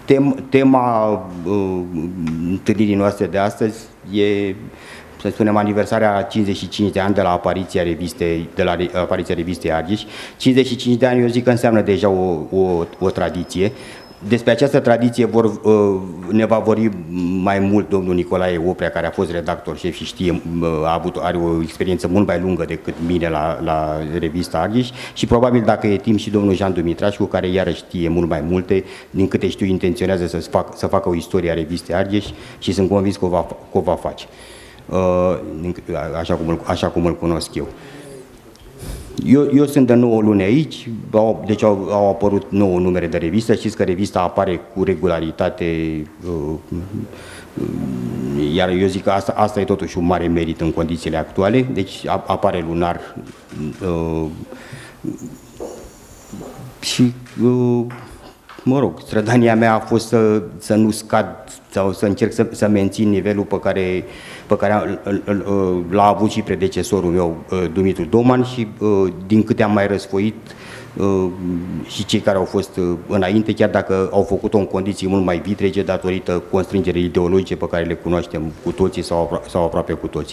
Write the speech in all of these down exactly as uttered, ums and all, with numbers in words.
tem, tema uh, întâlnirii noastre de astăzi e, să spunem, aniversarea cincizeci și cinci de ani de la apariția revistei, de la apariția revistei Argeș. cincizeci și cinci de ani, eu zic că înseamnă deja o, o, o tradiție. Despre această tradiție vor, ne va vorbi mai mult domnul Nicolae Oprea, care a fost redactor șef și știe, a avut, are o experiență mult mai lungă decât mine la, la revista Argeș, și probabil, dacă e timp, și domnul Jean Dumitrașcu, care iarăși știe mult mai multe. Din câte știu, intenționează să, fac, să facă o istorie a revistei Argeș și sunt convins că o va, că o va face, așa cum îl, așa cum îl cunosc eu. Eu, eu sunt de nouă luni aici, au, deci au, au apărut nouă numere de revistă. Știți că revista apare cu regularitate, uh, uh, iar eu zic că asta, asta e totuși un mare merit în condițiile actuale. Deci apare lunar uh, și, uh, mă rog, strădania mea a fost să, să nu scad sau să încerc să, să mențin nivelul pe care, pe care l-a avut și predecesorul meu, Dumitru Doman, și din câte am mai răsfoit și cei care au fost înainte, chiar dacă au făcut-o în condiții mult mai vitrege datorită constrângerii ideologice pe care le cunoaștem cu toții sau, sau aproape cu toții.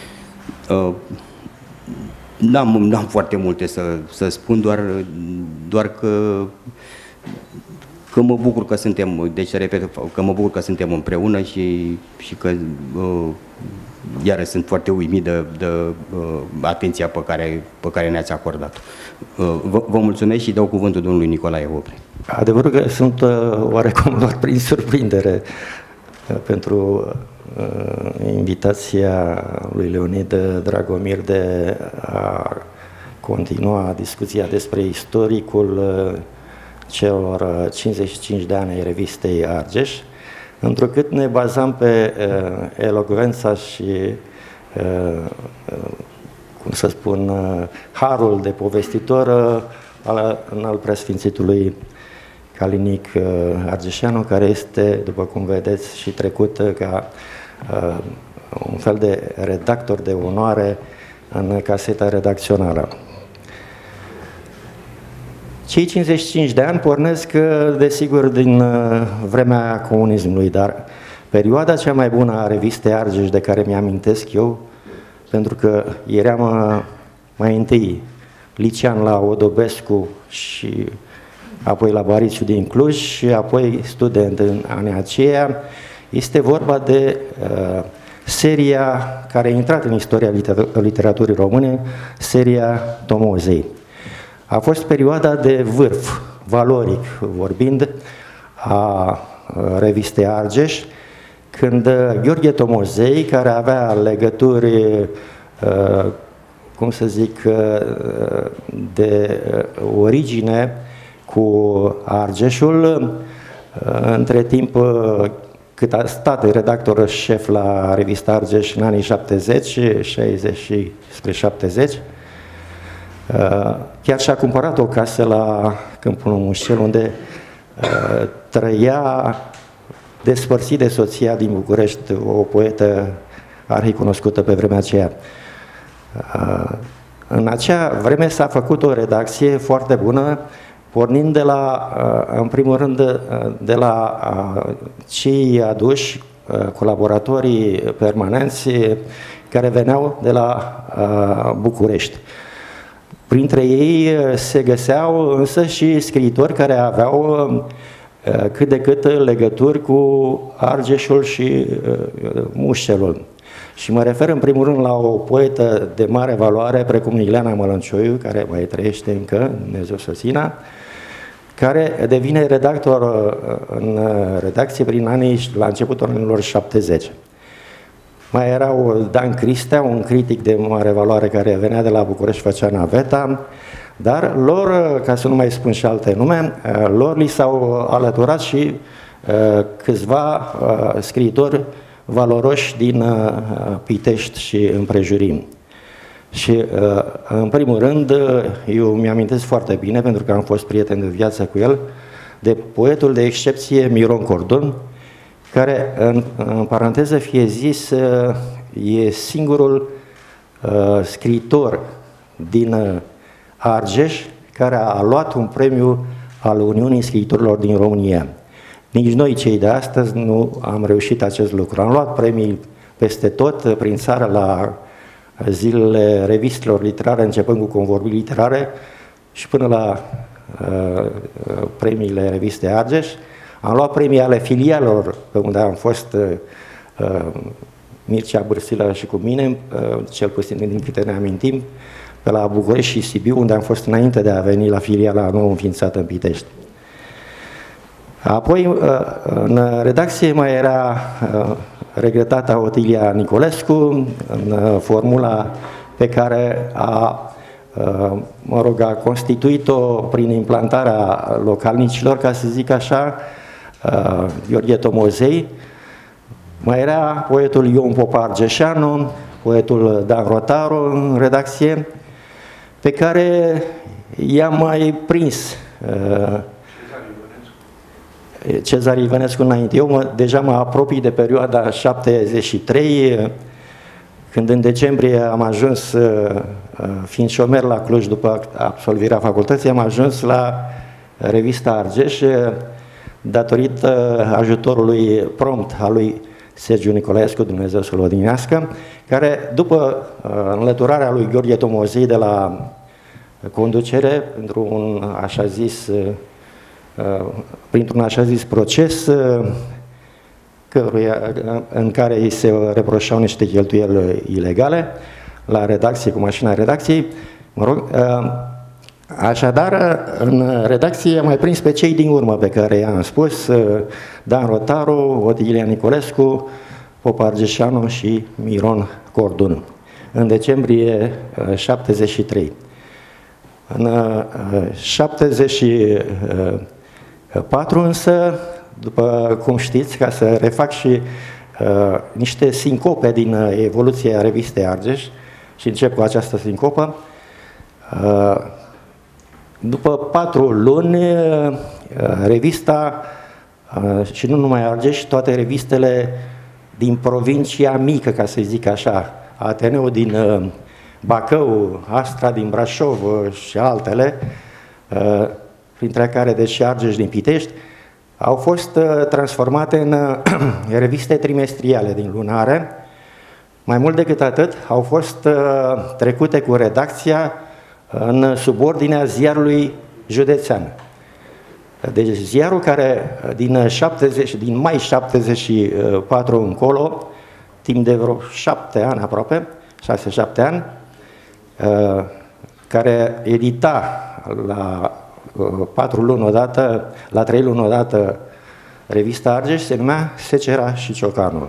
N-am, n-am foarte multe să, să spun, doar, doar că că mă bucur că suntem, deci repet, că mă bucur că suntem împreună și, și că uh, iară sunt foarte uimit de, de uh, atenția pe care, pe care ne-ați acordat. Uh, vă, vă mulțumesc și dau cuvântul domnului Nicolae Oprea. Adevărul că sunt uh, oarecum doar prin surprindere uh, pentru uh, invitația lui Leonid Dragomir de a continua discuția despre istoricul uh, celor cincizeci și cinci de ani ai revistei Argeș, întrucât ne bazam pe uh, elocvența și, uh, uh, cum să spun, uh, harul de povestitor uh, al, al preasfințitului Calinic uh, Argeșeanu, care este, după cum vedeți, și trecut uh, ca uh, un fel de redactor de onoare în caseta redacțională. Cei cincizeci și cinci de ani pornesc, desigur, din vremea comunismului, dar perioada cea mai bună a revistei Argeș, de care mi-amintesc eu, pentru că eram mai întâi licean la Odobescu și apoi la Bariciu din Cluj și apoi student în anii aceia, este vorba de uh, seria care a intrat în istoria liter literaturii române, seria Tomozei. A fost perioada de vârf, valoric vorbind, a revistei Argeș, când Gheorghe Tomozei, care avea legături, cum să zic, de origine cu Argeșul, între timp cât a stat redactor șef la revista Argeș în anii șaptezeci, șaizeci spre șaptezeci, chiar și-a cumpărat o casă la Câmpul Mușel, unde uh, trăia despărțit de soția din București, o poetă arhicunoscută pe vremea aceea. Uh, în acea vreme s-a făcut o redacție foarte bună, pornind de la, uh, în primul rând, uh, de la uh, cei aduși, uh, colaboratorii permanenți, care veneau de la uh, București. Printre ei se găseau însă și scriitori care aveau cât de cât legături cu Argeșul și Mușelul. Și mă refer în primul rând la o poetă de mare valoare precum Ileana Mălăncioiu, care mai trăiește încă, Dumnezeu să o țină, care devine redactor în redacție prin anii, la începutul anilor șaptezeci. Mai erau Dan Cristea, un critic de mare valoare care venea de la București, făcea naveta, dar lor, ca să nu mai spun și alte nume, lor li s-au alăturat și uh, câțiva uh, scriitori valoroși din uh, Pitești și împrejurim. Și, uh, în primul rând, eu mi-amintesc foarte bine, pentru că am fost prieten de viață cu el, de poetul de excepție Miron Cordon, care, în, în paranteză fie zis, e singurul uh, scriitor din uh, Argeș care a luat un premiu al Uniunii Scriitorilor din România. Nici noi, cei de astăzi, nu am reușit acest lucru. Am luat premii peste tot, prin țară, la zilele revistelor literare, începând cu convorbiri literare și până la uh, premiile reviste Argeș. Am luat premii ale filialelor, pe unde am fost uh, Mircea Bârsilă și cu mine, uh, cel puțin din câte ne amintim, pe la București și Sibiu, unde am fost înainte de a veni la filiala nou înființată în Pitești. Apoi, uh, în redacție mai era uh, regretata Otilia Nicolescu, în uh, formula pe care a mă rog, a constituit-o prin implantarea localnicilor, ca să zic așa, Gheorghe Tomozei. Mai era poetul Ion Popa Argeșanu, poetul Dan Rotaru în redacție, pe care i-am mai prins. Cezar Ivănescu înainte. Eu mă, deja mă apropii de perioada șaptezeci și trei, când în decembrie am ajuns, fiind șomer la Cluj după absolvirea facultății, am ajuns la revista Argeș, datorită ajutorului prompt al lui Sergiu Nicolaescu, Dumnezeu să-l odihnească, care, după înlăturarea lui Gheorghe Tomozei de la conducere, într-un așa zis, printr-un așa zis proces, căruia, în care îi se reproșau niște cheltuieli ilegale la redacție, cu mașina redacției. Mă rog, așadar, în redacție am mai prins pe cei din urmă pe care i-am spus, Dan Rotaru, Otilia Nicolescu, Popa Argeșanu și Miron Cordun, în decembrie șaptezeci și trei. În șaptezeci și patru însă, după cum știți, ca să refac și uh, niște sincope din uh, evoluția revistei Argeș, și încep cu această sincopă, uh, după patru luni, uh, revista, uh, și nu numai Argeș, toate revistele din provincia mică, ca să zic așa, Ateneu din uh, Bacău, Astra din Brașov uh, și altele, uh, printre care deci Argeș din Pitești, au fost uh, transformate în uh, reviste trimestriale din lunare. Mai mult decât atât, au fost uh, trecute cu redacția în subordinea ziarului județean. Deci ziarul care din, șaptezeci, din mai șaptezeci și patru încolo, timp de vreo șapte ani aproape, șase șapte ani, uh, care edita la patru luni odată, la trei luni odată, revista Argeș, se numea Secera și Ciocanul.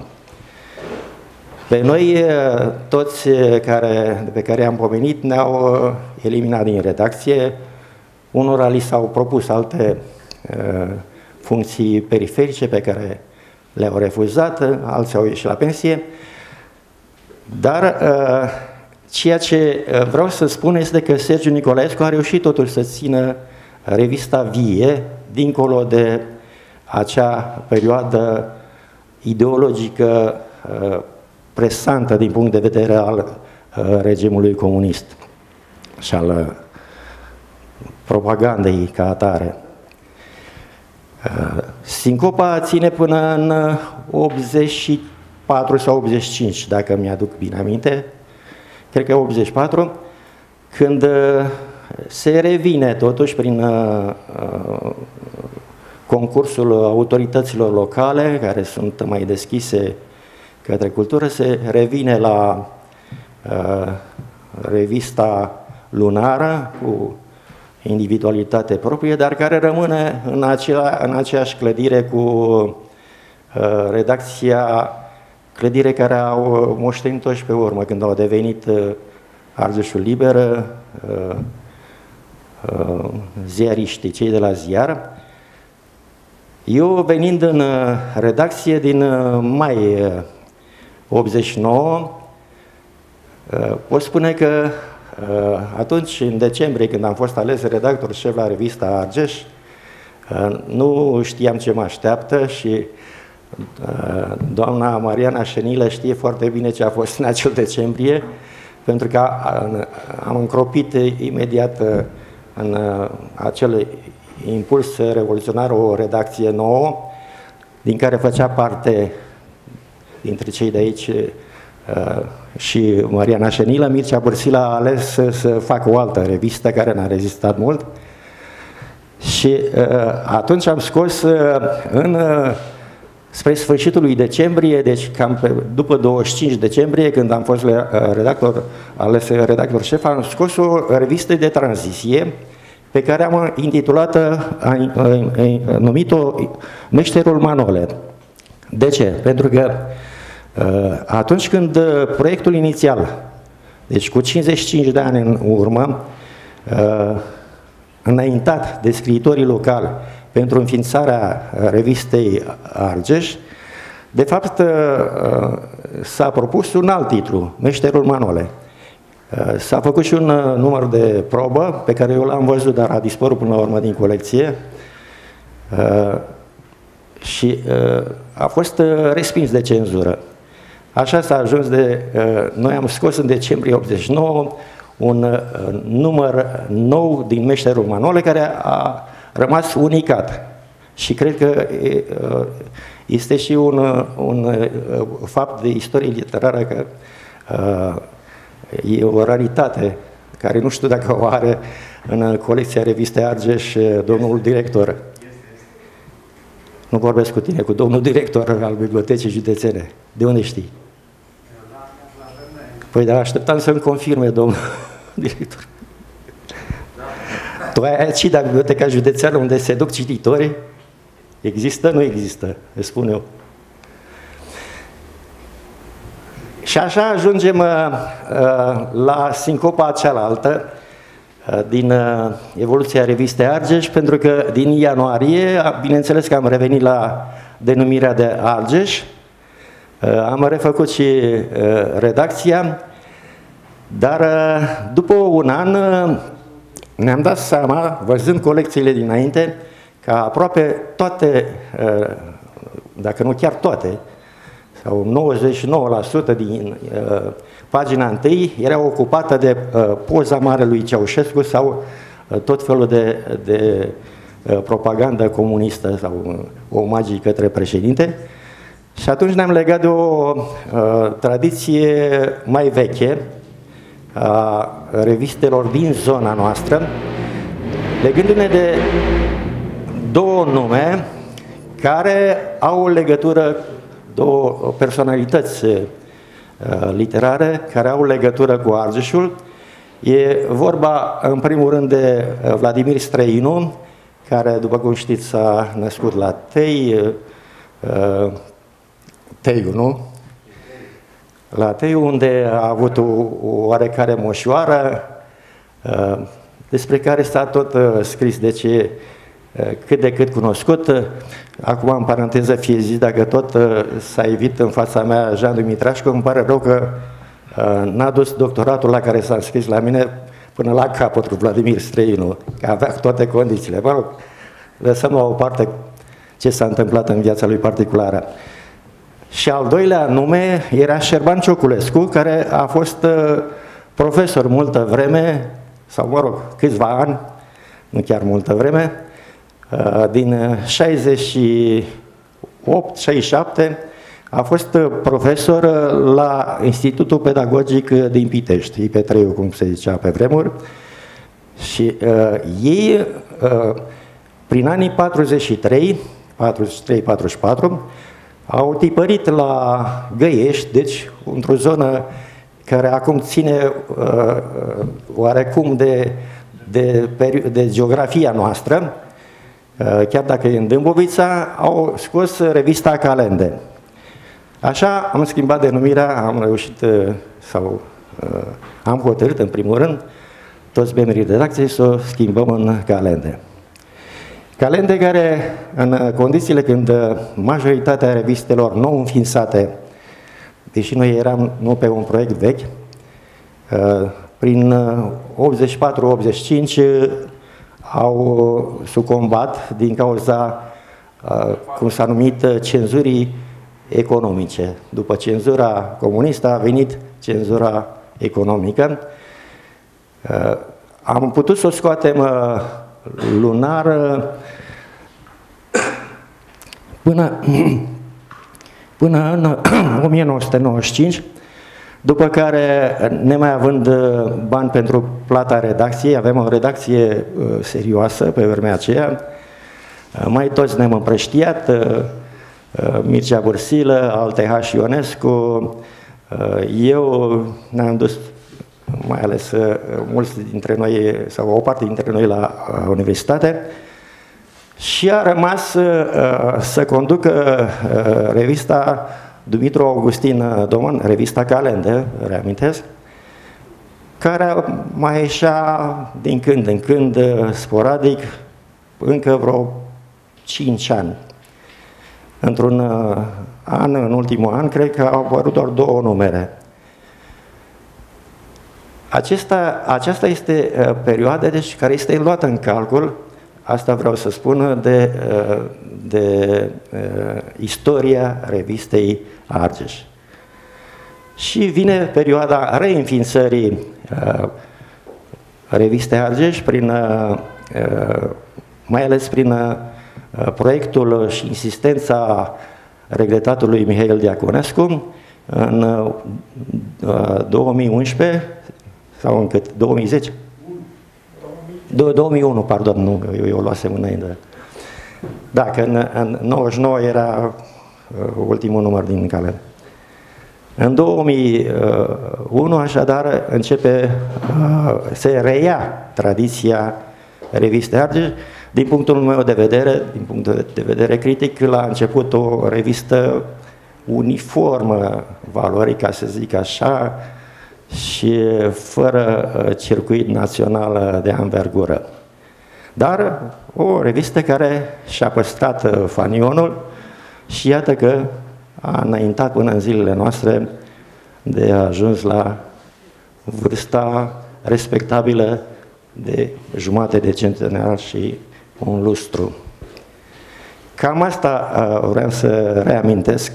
Pe noi, toți care, pe care am pomenit, ne-au eliminat din redacție. Unora li s-au propus alte uh, funcții periferice pe care le-au refuzat, alții au ieșit la pensie. Dar uh, ceea ce vreau să spun este că Sergiu Nicolaescu a reușit totul să țină revista vie, dincolo de acea perioadă ideologică uh, presantă din punct de vedere al uh, regimului comunist și al uh, propagandei ca atare. Uh, Sincopa ține până în optzeci și patru sau optzeci și cinci, dacă mi-aduc bine aminte, cred că optzeci și patru, când uh, se revine totuși prin uh, uh, concursul autorităților locale, care sunt mai deschise către cultură, se revine la uh, revista lunară cu individualitate proprie, dar care rămâne în, acela, în aceeași clădire cu uh, redacția, clădire care au moștenit-o și pe urmă, când au devenit uh, Argeșul Liber, uh, uh, ziariștii, cei de la ziar. Eu, venind în uh, redacție din uh, mai uh, optzeci și nouă, uh, pot spune că uh, atunci, în decembrie, când am fost ales redactor șef la revista Argeș, uh, nu știam ce mă așteaptă și uh, doamna Mariana Șenilă știe foarte bine ce a fost în acel decembrie, pentru că am încropit imediat în acel impuls revoluționar o redacție nouă, din care făcea parte, dintre cei de aici, și Mariana Șenilă, Mircea Bârsila a ales să, să facă o altă revistă care n-a rezistat mult. Și atunci am scos în, spre sfârșitul lui decembrie, deci cam pe, după douăzeci și cinci decembrie, când am fost redactor, ales redactor șef, am scos o revistă de tranziție pe care am intitulat, am numit-o Meșterul Manole. De ce? Pentru că atunci când proiectul inițial, deci cu cincizeci și cinci de ani în urmă, înaintat de scriitorii locali pentru înființarea revistei Argeș, de fapt s-a propus un alt titlu, Meșterul Manole. S-a făcut și un număr de probă pe care eu l-am văzut, dar a dispărut până la urmă din colecție și a fost respins de cenzură. Așa s-a ajuns de... Noi am scos în decembrie optzeci și nouă un număr nou din Meșterul Manole care a rămas unicat. Și cred că este și un, un fapt de istorie literară că e o raritate care nu știu dacă o are în colecția revistei Argeș domnul director. Nu vorbesc cu tine, cu domnul director al Bibliotecii Județene. De unde știi? Păi, dar așteptam să-mi confirme, domnul director. Tu ai aici, dar Biblioteca Județeană, unde se duc cititorii, există? Nu există, îți spun eu. Și așa ajungem uh, la sincopa cealaltă uh, din uh, evoluția revistei Argeș, pentru că din ianuarie, bineînțeles că am revenit la denumirea de Argeș, uh, am refăcut și uh, redacția, dar uh, după un an uh, ne-am dat seama, văzând colecțiile dinainte, că aproape toate, uh, dacă nu chiar toate, sau nouăzeci și nouă la sută din uh, pagina întâi era ocupată de uh, poza Marelui Ceaușescu sau uh, tot felul de, de uh, propagandă comunistă sau uh, omagii către președinte. Și atunci ne-am legat de o uh, tradiție mai veche a revistelor din zona noastră, legându-ne de două nume care au o legătură, două personalități uh, literare care au legătură cu Argeșul. E vorba, în primul rând, de Vladimir Străinu, care, după cum știți, s-a născut la Tei, uh, Teiu, nu? La Teiu, unde a avut o, o oarecare moșoară, uh, despre care s-a tot uh, scris, deci e cât de cât cunoscut. Acum, în paranteză fie zis, dacă tot s-a evit în fața mea Jean Dumitrașcu, îmi pare rău că n-a dus doctoratul la care s-a înscris la mine până la capătul Vladimir Străinu, că avea toate condițiile. Mă rog, lăsăm la o parte ce s-a întâmplat în viața lui particulară. Și al doilea nume era Șerban Cioculescu, care a fost profesor multă vreme, sau mă rog, câțiva ani, nu chiar multă vreme, din șaizeci și opt șaizeci și șapte a fost profesor la Institutul Pedagogic din Pitești, I P trei, cum se zicea pe vremuri, și uh, ei, uh, prin anii patruzeci și trei, patruzeci și trei patruzeci și patru, au tipărit la Găiești, deci într-o zonă care acum ține uh, oarecum de, de, de geografia noastră, chiar dacă e în Dâmbovița, au scos revista Calende. Așa am schimbat denumirea, am reușit, sau am hotărât în primul rând, toți membrii redacției să o schimbăm în Calende. Calende care, în condițiile când majoritatea revistelor nou înființate, deși noi eram nu pe un proiect vechi, prin optzeci și patru optzeci și cinci au sucombat din cauza, cum s-a numit, cenzurii economice. După cenzura comunistă a venit cenzura economică. Am putut să o scoatem lunar până, până în o mie nouă sute nouăzeci și cinci, după care, nemai având bani pentru plata redacției, avem o redacție serioasă pe vremea aceea, mai toți ne-am împrăștiat, Mircea Bârsilă, Altehaș Ionescu, eu ne-am dus, mai ales mulți dintre noi, sau o parte dintre noi la universitate, și a rămas să conducă revista Dumitru Augustin Doman, revista Calendă, reamintesc, care mai ieșea din când în când, sporadic, încă vreo cinci ani. Într-un an, în ultimul an, cred că au apărut doar două numere. Acesta, aceasta este perioada deci, care este luată în calcul, asta vreau să spun, de, de, de istoria revistei Argeș. Și vine perioada reînființării uh, revistei Argeș, prin, uh, mai ales prin uh, proiectul și insistența regretatului Mihail Diaconescu în uh, două mii unsprezece sau în cât? două mii zece? două mii unu, pardon, nu, eu, eu luasem înainte. Da, că în, în nouăzeci și nouă era uh, ultimul număr din calendar. În două mii unu, așadar, începe, uh, se reia tradiția revistei Argeș. Din punctul meu de vedere, din punct de vedere critic, la început o revistă uniformă valorii, ca să zic așa, și fără circuit național de anvergură. Dar o revistă care și-a păstrat fanionul și iată că a înaintat până în zilele noastre de a ajuns la vârsta respectabilă de jumate de centenar și un lustru. Cam asta vreau să reamintesc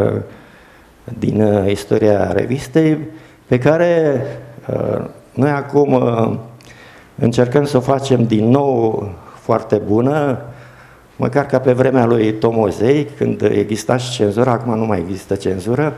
din istoria revistei, pe care noi acum încercăm să o facem din nou foarte bună, măcar ca pe vremea lui Tomozei, când exista și cenzură, acum nu mai există cenzură,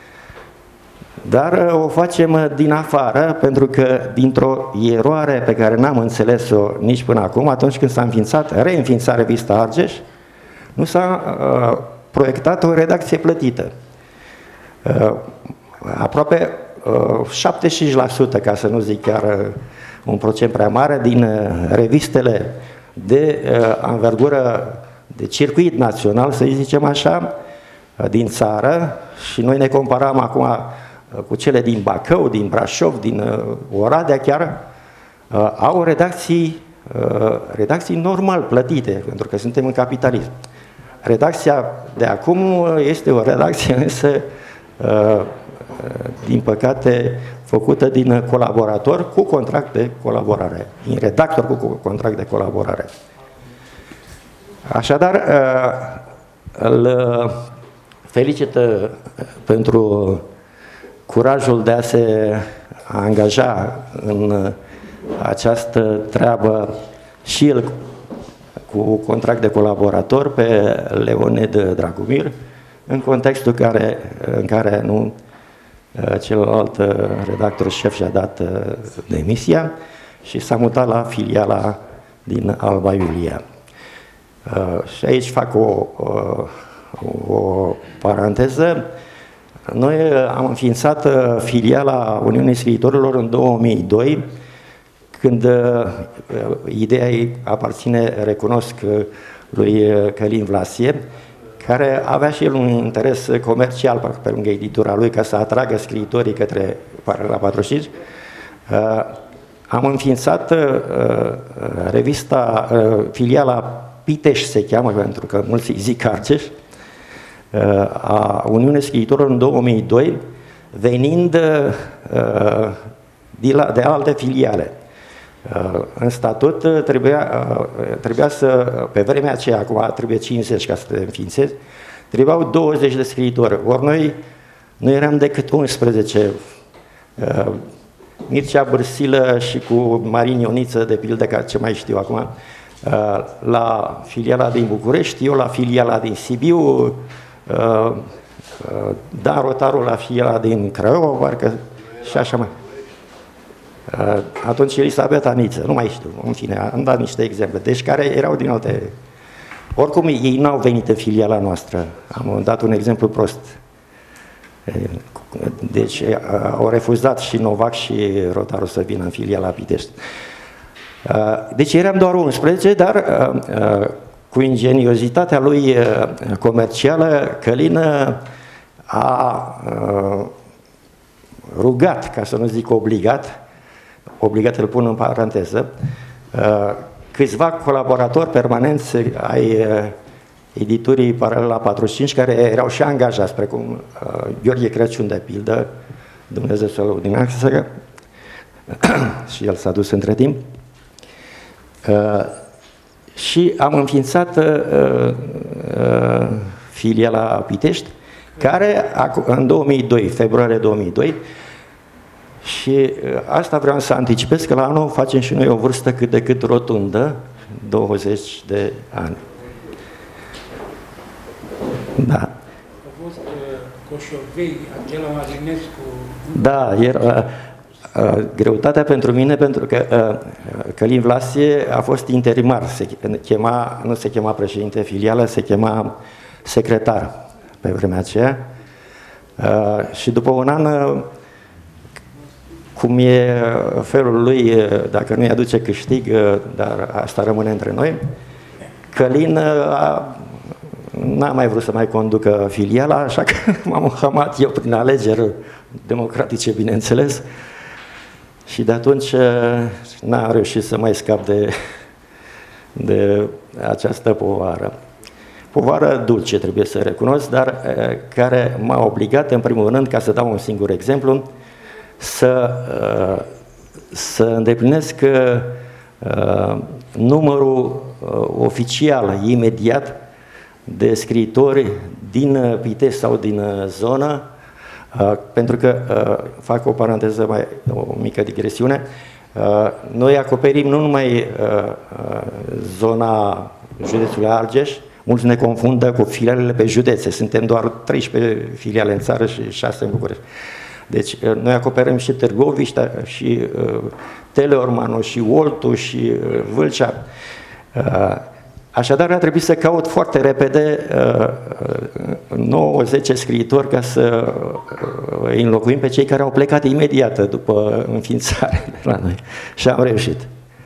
dar o facem din afară, pentru că dintr-o eroare pe care n-am înțeles-o nici până acum, atunci când s-a înființat, reînființat revista Argeș, nu s-a uh, proiectat o redacție plătită. Uh, aproape uh, șaptezeci și cinci la sută, ca să nu zic chiar uh, un procent prea mare, din uh, revistele de uh, anvergură, de circuit național, să zicem așa, uh, din țară, și noi ne comparam acum uh, cu cele din Bacău, din Brașov, din uh, Oradea chiar, uh, au redacții, uh, redacții normal plătite, pentru că suntem în capitalism. Redacția de acum este o redacție însă, uh, din păcate, făcută din colaborator cu contract de colaborare, din redactor cu contract de colaborare. Așadar, îl felicit pentru curajul de a se angaja în această treabă și el cu contract de colaborator pe Leonid Dragomir, în contextul care, în care nu celălalt redactor șef și-a dat demisia și s-a mutat la filiala din Alba Iulia. Și aici fac o, o, o paranteză. Noi am înființat filiala Uniunii Scriitorilor în două mii doi, când ideea ei aparține, recunosc, lui Călin Vlasie, care avea și el un interes comercial pe lângă editura lui, ca să atragă scriitorii către la patruzeci și cinci. Am înființat revista, filiala Piteș se cheamă, pentru că mulți îi zic Argeș, a Uniunii Scriitorilor în două mii doi, venind de, la, de alte filiale. În statut trebuia, trebuia să, pe vremea aceea, acum trebuie cincizeci ca să te înființezi, trebuiau douăzeci de scriitori, ori noi nu eram decât unsprezece. Mircea Bârsilă și cu Marin Ioniță, de pildă, ca ce mai știu acum, la filiala din București, eu la filiala din Sibiu, Dan Rotaru la filiala din Craiova, parcă, și așa mai. Atunci Elisabeta Niță, nu mai știu, în fine, am dat niște exemple, deci care erau din alte... Oricum, ei n-au venit în filiala noastră, am dat un exemplu prost. Deci au refuzat și Novac și Rotaru să vină în filiala Pitești. Deci eram doar unsprezece, dar cu ingeniozitatea lui comercială, Călin a rugat, ca să nu zic obligat, obligat îl pun în paranteză, câțiva colaboratori permanenți ai editurii Paralela patruzeci și cinci, care erau și angajați, precum Gheorghe Crăciun, de pildă, Dumnezeu să-l odihnească, și el s-a dus între timp. Și am înființat filiala Pitești, care în două mii doi, februarie două mii doi, și asta vreau să anticipez, că la anul facem și noi o vârstă cât de cât rotundă, douăzeci de ani. Da. A fost Coșovei, Angela Marinescu... Da, era, uh, greutatea pentru mine, pentru că uh, Călin Vlasie a fost interimar, se chema, nu se chema președinte filială, se chema secretar pe vremea aceea. Uh, și după un an, uh, cum e felul lui, dacă nu-i aduce câștig, uh, dar asta rămâne între noi, Călin uh, n-a mai vrut să mai conducă filiala, așa că m-am hamat eu prin alegeri democratice, bineînțeles, și de atunci n-am reușit să mai scap de, de această povară. Povară dulce, trebuie să recunosc, dar care m-a obligat, în primul rând, ca să dau un singur exemplu, să, să îndeplinesc numărul oficial, imediat, de scriitori din Pitești sau din zonă, pentru că, fac o paranteză, mai, o mică digresiune, noi acoperim nu numai zona județului Argeș, mulți ne confundă cu filialele pe județe, suntem doar treisprezece filiale în țară și șase în București. Deci noi acoperăm și Târgoviște, și Teleormanu, și Oltu, și Vâlcea. Așadar, a trebuit să caut foarte repede nouă zece scriitori ca să îi înlocuim pe cei care au plecat imediat după înființare la noi. Și am reușit.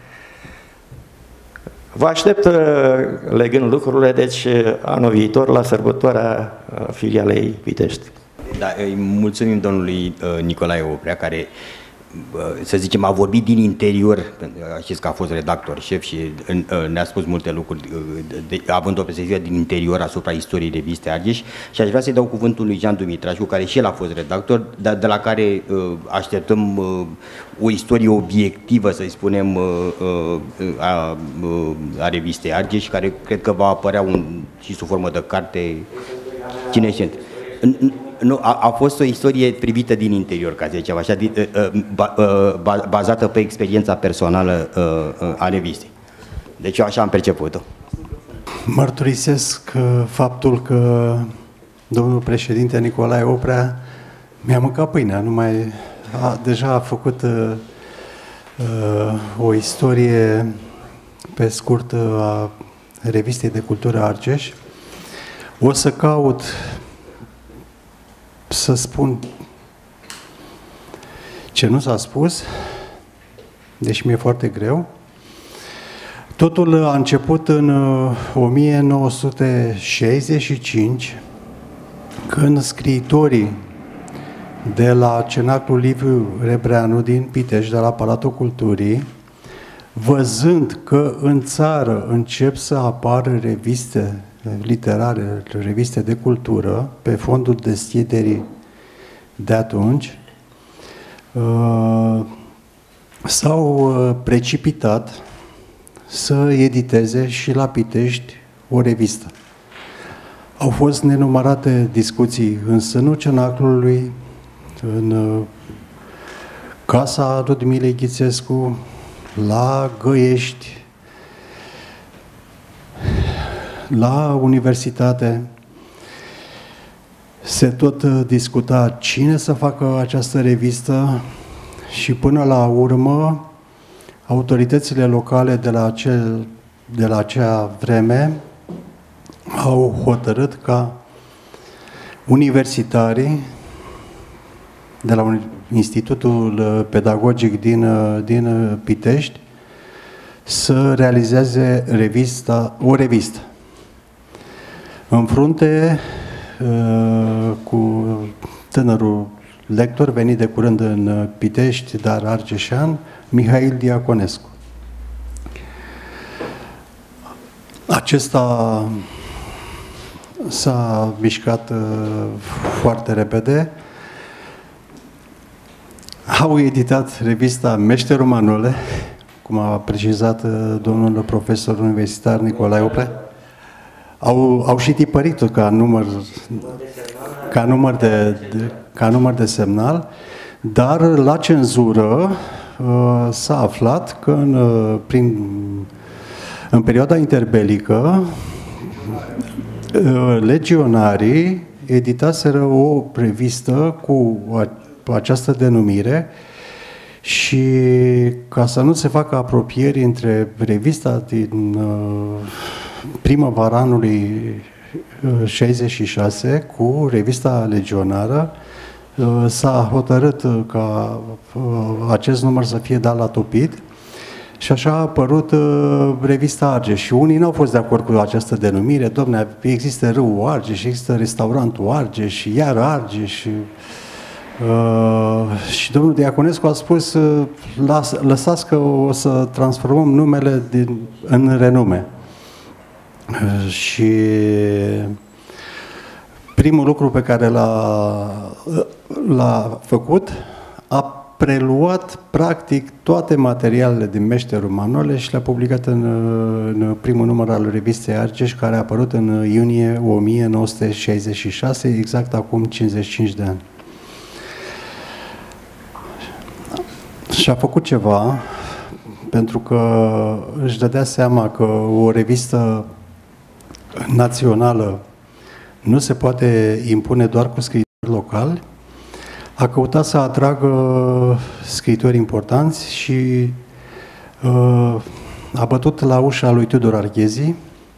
Vă aștept, legând lucrurile, deci anul viitor la sărbătoarea filialei Pitești. Da, îi mulțumim domnului Nicolae Oprea, care, să zicem, a vorbit din interior, știți că a fost redactor șef și ne-a spus multe lucruri, de, având o perspectivă din interior asupra istoriei revistei Argeș, și aș vrea să-i dau cuvântul lui Jean Dumitrașcu, care și el a fost redactor, dar de la care așteptăm o istorie obiectivă, să-i spunem, a, a revistei Argeș, care cred că va apărea un, și sub formă de carte cinescent. Nu, a, a fost o istorie privită din interior, ca să zicem așa, din, ba, ba, bazată pe experiența personală a revistei. Deci eu așa am perceput-o. Mărturisesc faptul că domnul președinte Nicolae Oprea mi-a mâncat pâinea, numai a, deja a făcut uh, o istorie pe scurt a revistei de cultură Argeș. O să caut să spun ce nu s-a spus, deși mi-e foarte greu. Totul a început în o mie nouă sute șaizeci și cinci, când scriitorii de la Cenaclul Liviu Rebreanu din Pitești, de la Palatul Culturii, văzând că în țară încep să apară reviste literare, reviste de cultură, pe fondul deschiderii de atunci, s-au precipitat să editeze și la Pitești o revistă. Au fost nenumărate discuții în sânul Cenaclului, în casa Ludmilei Ghițescu, la Găiești, la universitate se tot discuta cine să facă această revistă și până la urmă autoritățile locale de la, acel, de la acea vreme au hotărât ca universitarii de la Institutul Pedagogic din, din Pitești să realizeze revista, o revistă. În frunte cu tânărul lector venit de curând în Pitești, dar argeșan, Mihail Diaconescu. Acesta s-a mișcat foarte repede. Au editat revista Meșterul Manole, cum a precizat domnul profesor universitar Nicolae Ople. Au, au și tipărit-o ca număr, ca, număr de, de, ca număr de semnal, dar la cenzură uh, s-a aflat că în, uh, prin, în perioada interbelică uh, legionarii editaseră o revistă cu această denumire și ca să nu se facă apropieri între revista din uh, primăvara anului șaizeci și șase cu revista legionară, s-a hotărât ca acest număr să fie dat la topit și așa a apărut revista Argeș. Și unii n-au fost de acord cu această denumire. Dom'le, există râul Argeș, există restaurantul Argeș și iar Argeș. Și, uh, și domnul Diaconescu a spus, las, lăsați că o să transformăm numele din, în renume. Și primul lucru pe care l-a făcut, a preluat practic toate materialele din Meșterul Manole și le-a publicat în, în primul număr al revistei Argeș, care a apărut în iunie o mie nouă sute șaizeci și șase, exact acum cincizeci și cinci de ani. Și a făcut ceva, pentru că își dădea seama că o revistă națională nu se poate impune doar cu scriitori locali, a căutat să atragă scriitori importanți și uh, a bătut la ușa lui Tudor Arghezi,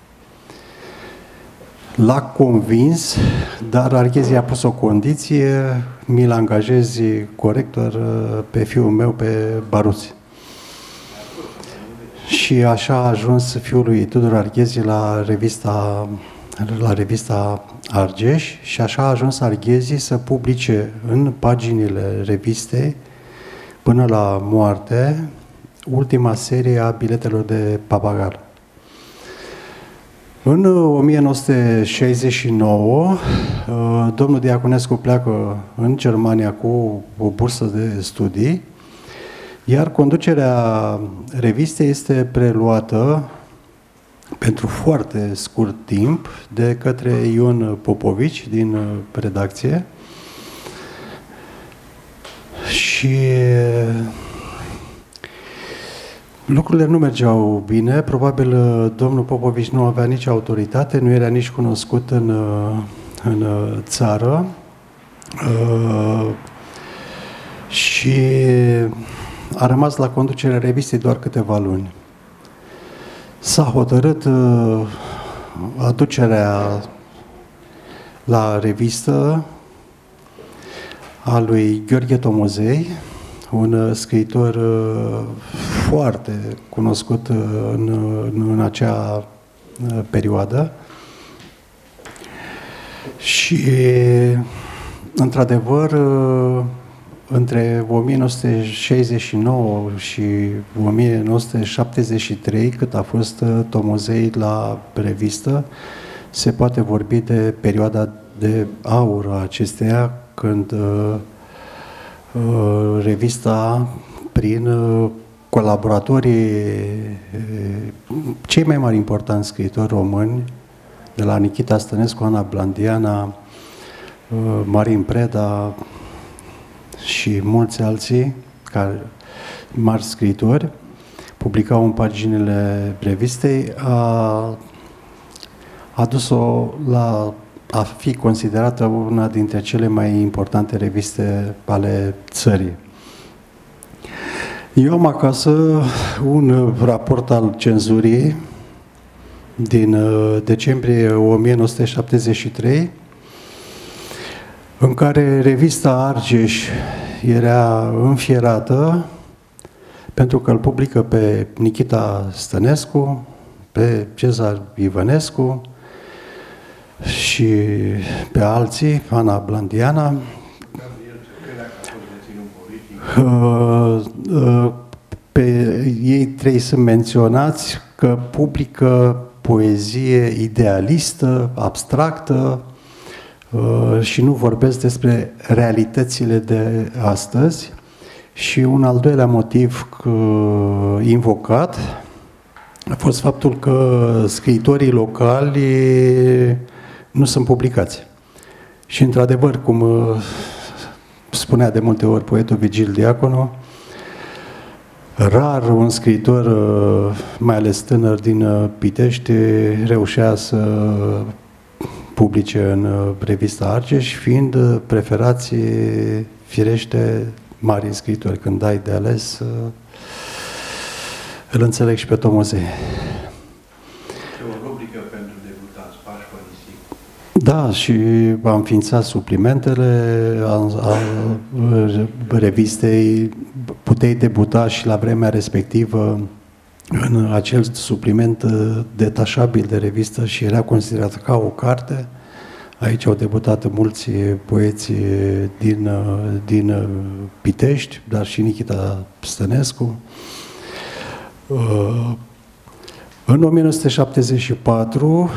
l-a convins, dar Arghezi a pus o condiție, mi-l angajezi corector uh, pe fiul meu, pe Baruți. Și așa a ajuns fiul lui Tudor Arghezi la revista, la revista Argeș și așa a ajuns Arghezi să publice în paginile revistei până la moarte ultima serie a biletelor de papagal. În o mie nouă sute șaizeci și nouă, domnul Diaconescu pleacă în Germania cu o bursă de studii, iar conducerea revistei este preluată pentru foarte scurt timp de către Ion Popovici din redacție și lucrurile nu mergeau bine. Probabil domnul Popovici nu avea nici autoritate, nu era nici cunoscut în, în țară și a rămas la conducerea revistei doar câteva luni. S-a hotărât uh, aducerea la revistă a lui Gheorghe Tomozei, un uh, scriitor uh, foarte cunoscut uh, în, în, în acea uh, perioadă. Și, într-adevăr, uh, între o mie nouă sute șaizeci și nouă și o mie nouă sute șaptezeci și trei, cât a fost Tomozei la revistă, se poate vorbi de perioada de aur a acesteia, când uh, uh, revista, prin uh, colaboratorii, uh, cei mai mari importanți scriitori români, de la Nichita Stănescu, Ana Blandiana, uh, Marin Preda, și mulți alții, care, mari scriitori, publicau în paginile revistei, a, a dus-o la a fi considerată una dintre cele mai importante reviste ale țării. Eu am acasă un raport al cenzurii din decembrie o mie nouă sute șaptezeci și trei, în care revista Argeș era înfierată pentru că îl publică pe Nichita Stănescu, pe Cezar Ivănescu și pe alții, Ana Blandiana. Pe ei trei sunt menționați că publică poezie idealistă, abstractă și nu vorbesc despre realitățile de astăzi. Și un al doilea motiv invocat a fost faptul că scriitorii locali nu sunt publicați. Și într-adevăr, cum spunea de multe ori poetul Vigil Diaconu, rar un scriitor, mai ales tânăr din Pitești, reușea să publice în revista Argeș, fiind preferați firește mari scriitori. Când ai de ales, îl înțeleg și pe Tomozei. O rubrică pentru debutanți, pași pe nisip. Da, și am înființat suplimentele a, a, revistei. Puteai debuta și la vremea respectivă în acel supliment detașabil de revistă și era considerat ca o carte. Aici au debutat mulți poeți din, din Pitești, dar și Nichita Stănescu. În o mie nouă sute șaptezeci și patru,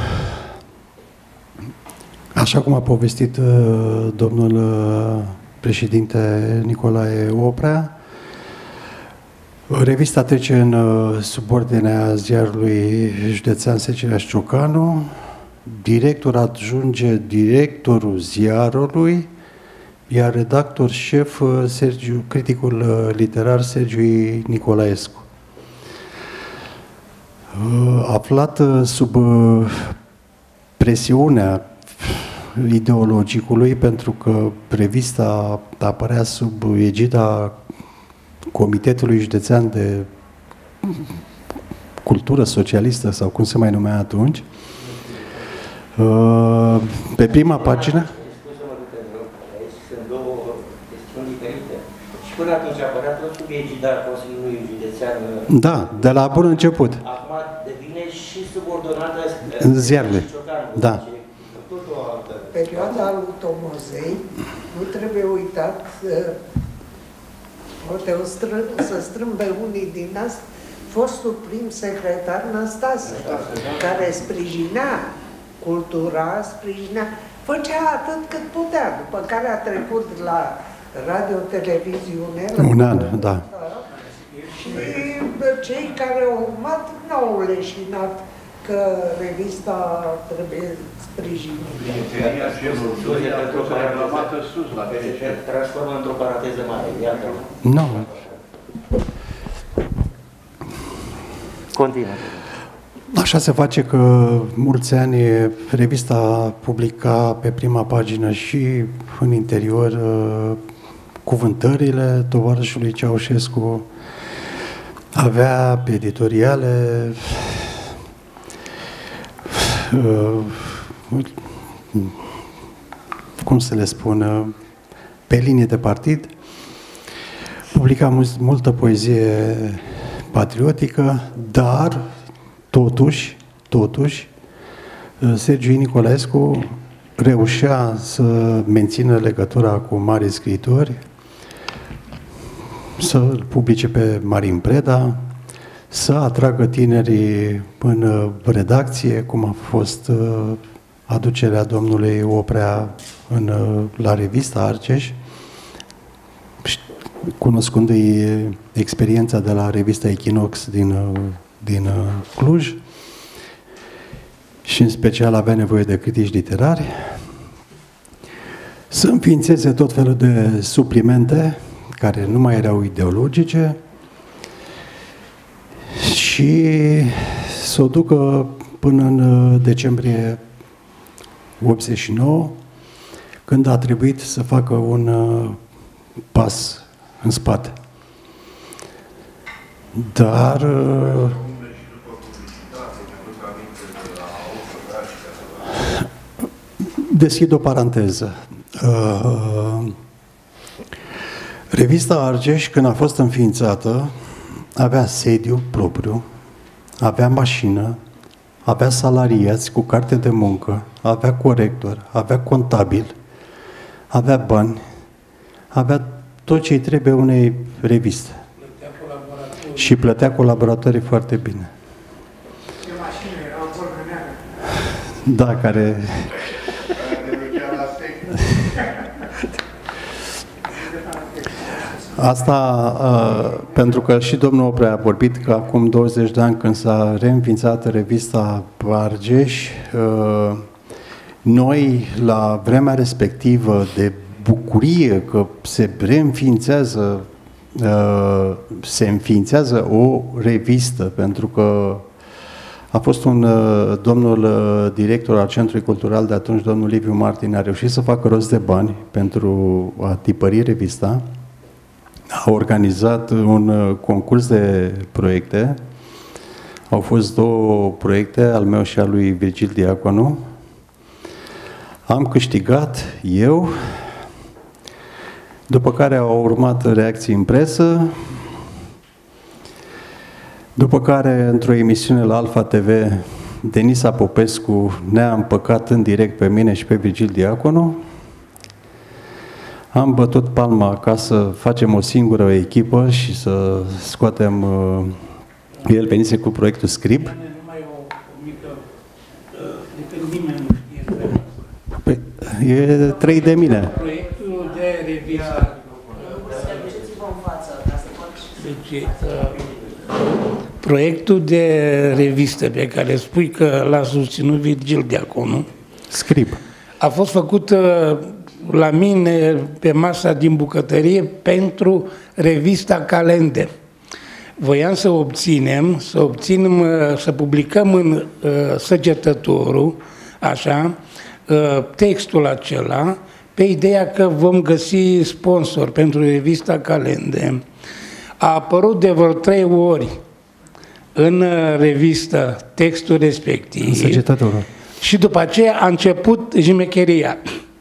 așa cum a povestit domnul președinte Nicolae Oprea, revista trece în subordinea ziarului județean Secereaș Ciocanu, director adjunge directorul ziarului, iar redactor șef Sergiu, criticul literar Sergiu Nicolaescu. Aflat sub presiunea ideologicului, pentru că revista apărea sub egida Comitetului Județean de Cultură Socialistă, sau cum se mai numea atunci, pe prima pagină. Sunt două chestiuni diferite. Și până atunci apărea tot sub egida Consiliului Județean. Da, de la bun început. Acum devine și subordonată ziarului. Da. Perioada lui Tomozei, nu trebuie uitat, poate o stră, să strâmbe unii din нас, fostul prim secretar Năstase, care sprijinea cultura, sprijinea, făcea atât cât putea, după care a trecut la radio-televiziune. Un an, da. Și cei care au urmat n-au leșinat că revista trebuie sprijinită. Bilieteria celor doi a fost reclamată sus la T C. Transformă într-o paranteză mare, iată. Nu. Continuă. Așa se face că mulți ani revista publica pe prima pagină și în interior cuvântările tovarășului Ceaușescu, avea pe editoriale cum să le spun, pe linie de partid, publica multă poezie patriotică, dar totuși, totuși, Sergiu Nicolaescu reușea să mențină legătura cu mari scriitori, să publice pe Marin Preda, să atragă tinerii în redacție, cum a fost aducerea domnului Oprea în, la revista Argeș, cunoscându-i experiența de la revista Equinox din, din Cluj și în special avea nevoie de critici literari, să înființeze tot felul de suplimente care nu mai erau ideologice și să o ducă până în decembrie optzeci și nouă, când a trebuit să facă un uh, pas în spate. Dar uh, deschid o paranteză. Uh, Revista Argeș, când a fost înființată, avea sediu propriu, avea mașină, avea salariați cu carte de muncă, avea corector, avea contabil, avea bani, avea tot ce îi trebuie unei reviste. Și plătea colaboratorii foarte bine. Ce mașini erau, Volga Da, care... Asta uh, pentru că și domnul Oprea a vorbit că acum douăzeci de ani, când s-a reînființat revista Argeș, uh, noi, la vremea respectivă, de bucurie că se reînființează, uh, se înființează o revistă, pentru că a fost un uh, domnul uh, director al Centrului Cultural de atunci, domnul Liviu Martin, a reușit să facă rost de bani pentru a tipări revista. A organizat un uh, concurs de proiecte. Au fost două proiecte, al meu și al lui Virgil Diaconu. Am câștigat eu, după care au urmat reacții în presă, după care, într-o emisiune la Alfa T V, Denisa Popescu ne-a împăcat în direct pe mine și pe Virgil Diaconu. Am bătut palma ca să facem o singură echipă și să scoatem... Uh, el venise cu proiectul Scrib. Numai o, o mică... de când nimeni nu știe. Păi, e trei de mine. Proiectul de revistă. Deci, proiectul de revistă pe care spui că l-a susținut Virgil Diaconu, Scrib, a fost făcut la mine pe masa din bucătărie pentru revista Calende. Voiam să obținem, să obținem, să publicăm în uh, Săgetătorul, așa, uh, textul acela, pe ideea că vom găsi sponsor pentru revista Calende. A apărut de vreo trei ori în revistă textul respectiv. Săgetătorul. Și după aceea a început jmecheria.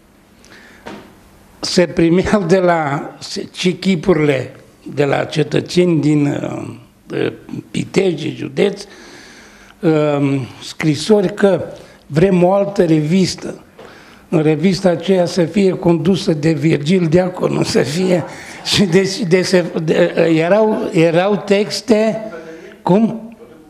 Se primeau de la chipurile de la cetățeni din uh, Pitești, județ, uh, scrisori că vrem o altă revistă. În revista aceea să fie condusă de Virgil Diaconu, să fie... Și de, de, de, de, erau, erau texte... Cum?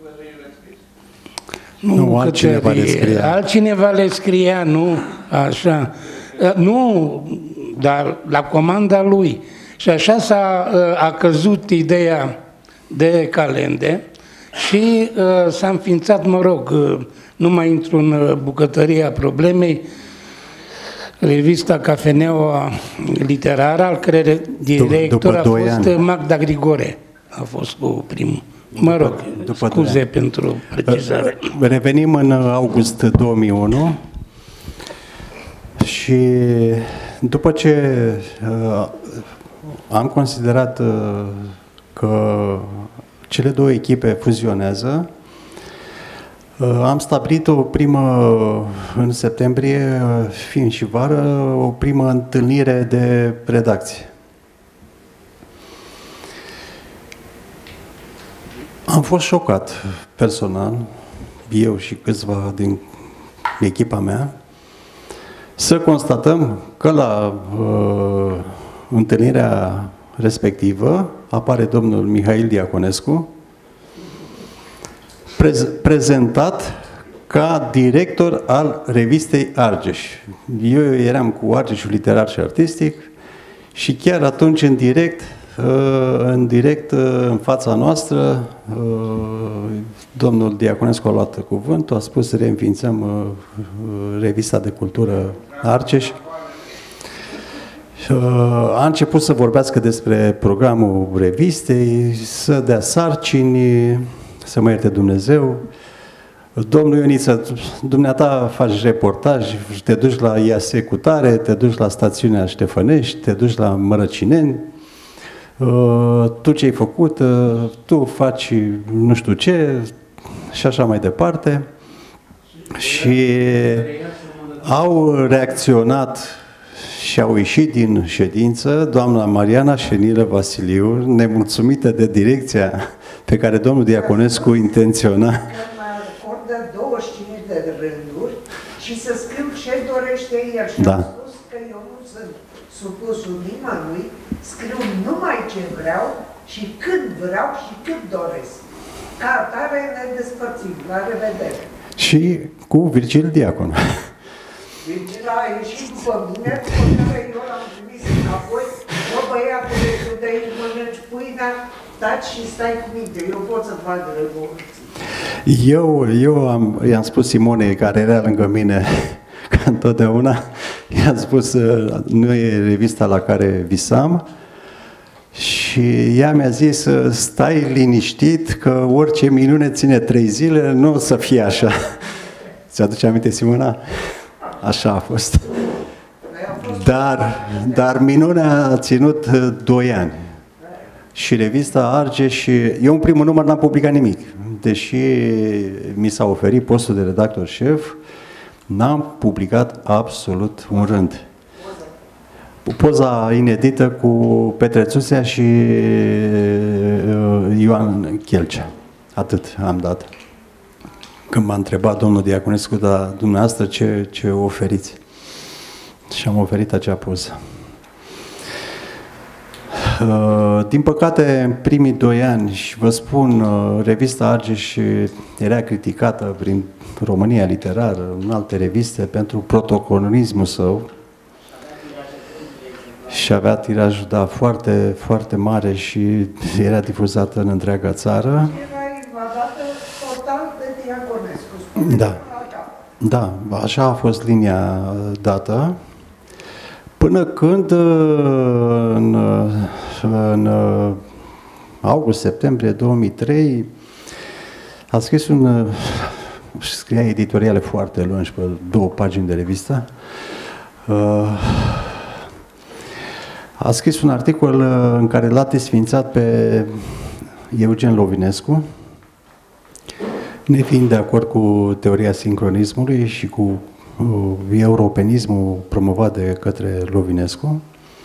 Nu, nu altcineva le scria. Altcineva le scria, nu, așa. Nu, dar la comanda lui. Și așa s-a a căzut ideea de Calende și uh, s-a înființat, mă rog, uh, nu mai intru în bucătăria problemei, revista Cafeneaua Literară, al cărei director a fost ani. Magda Grigore, a fost cu primul. Mă rog, după, după scuze pentru precizare. Revenim în august două mii unu și după ce uh, am considerat uh, că cele două echipe fuzionează, uh, am stabilit o primă, în septembrie, fiind și vară, o primă întâlnire de redacție. Am fost șocat personal, eu și câțiva din echipa mea, să constatăm că la uh, întâlnirea respectivă apare domnul Mihail Diaconescu, prez prezentat ca director al revistei Argeș. Eu eram cu Argeșul literar și artistic și chiar atunci în direct, în direct în fața noastră, domnul Diaconescu a luat cuvântul, a spus să reînființăm revista de cultură Argeș. A început să vorbească despre programul revistei, să dea sarcini, să mă ierte Dumnezeu. Domnul Ioniță, dumneata faci reportaj, te duci la I A S cu tare, te duci la stațiunea Ștefănești, te duci la Mărăcineni, tu ce ai făcut, tu faci nu știu ce și așa mai departe. Și au reacționat și au ieșit din ședință doamna Mariana Șenilă Vasiliu, nemulțumită de direcția pe care domnul Diaconescu intenționa. douăzeci și cinci de rânduri și să scriu ce dorește el. Și da. am spus că eu nu sunt supusul nimănui, scriu numai ce vreau și când vreau și cât doresc. Ca atare ne despărțim. La revedere! Și cu Virgil Diacon. Virgil a ieșit după mine, după care eu l-am trimis înapoi. Bă, băiatule, tu de aici mănânci pâinea, taci și stai cu minte, eu pot să fac revoluții. Eu, eu am, i-am spus Simonei, care era lângă mine, ca întotdeauna, i-am spus, nu e revista la care visam, și ea mi-a zis, stai liniștit, că orice minune ține trei zile, nu o să fie așa. Ți-aduce aminte, Simona? Așa a fost. Dar, dar minunea a ținut doi ani. Și revista Arge și... Eu în primul număr n-am publicat nimic. Deși mi s-a oferit postul de redactor șef, n-am publicat absolut un rând. Poza inedită cu Petrețuțea și Ioan Chelcea. Atât am dat. Când m-a întrebat domnul Diaconescu, dar dumneavoastră ce, ce oferiți? Și am oferit acea poză. Din păcate, în primii doi ani, și vă spun, revista Argeș era criticată prin România Literară, în alte reviste, pentru protocolonismul său. Și avea tiraj, da, foarte, foarte mare și era difuzată în întreaga țară. Era invadată total de Diaconescu. Da, da, așa a fost linia dată. Până când, în, în august-septembrie două mii trei, a scris un... scria editoriale foarte lungi, pe două pagini de revistă. A scris un articol în care l-a desfințat pe Eugen Lovinescu, nefiind de acord cu teoria sincronismului și cu europenismul promovat de către Lovinescu,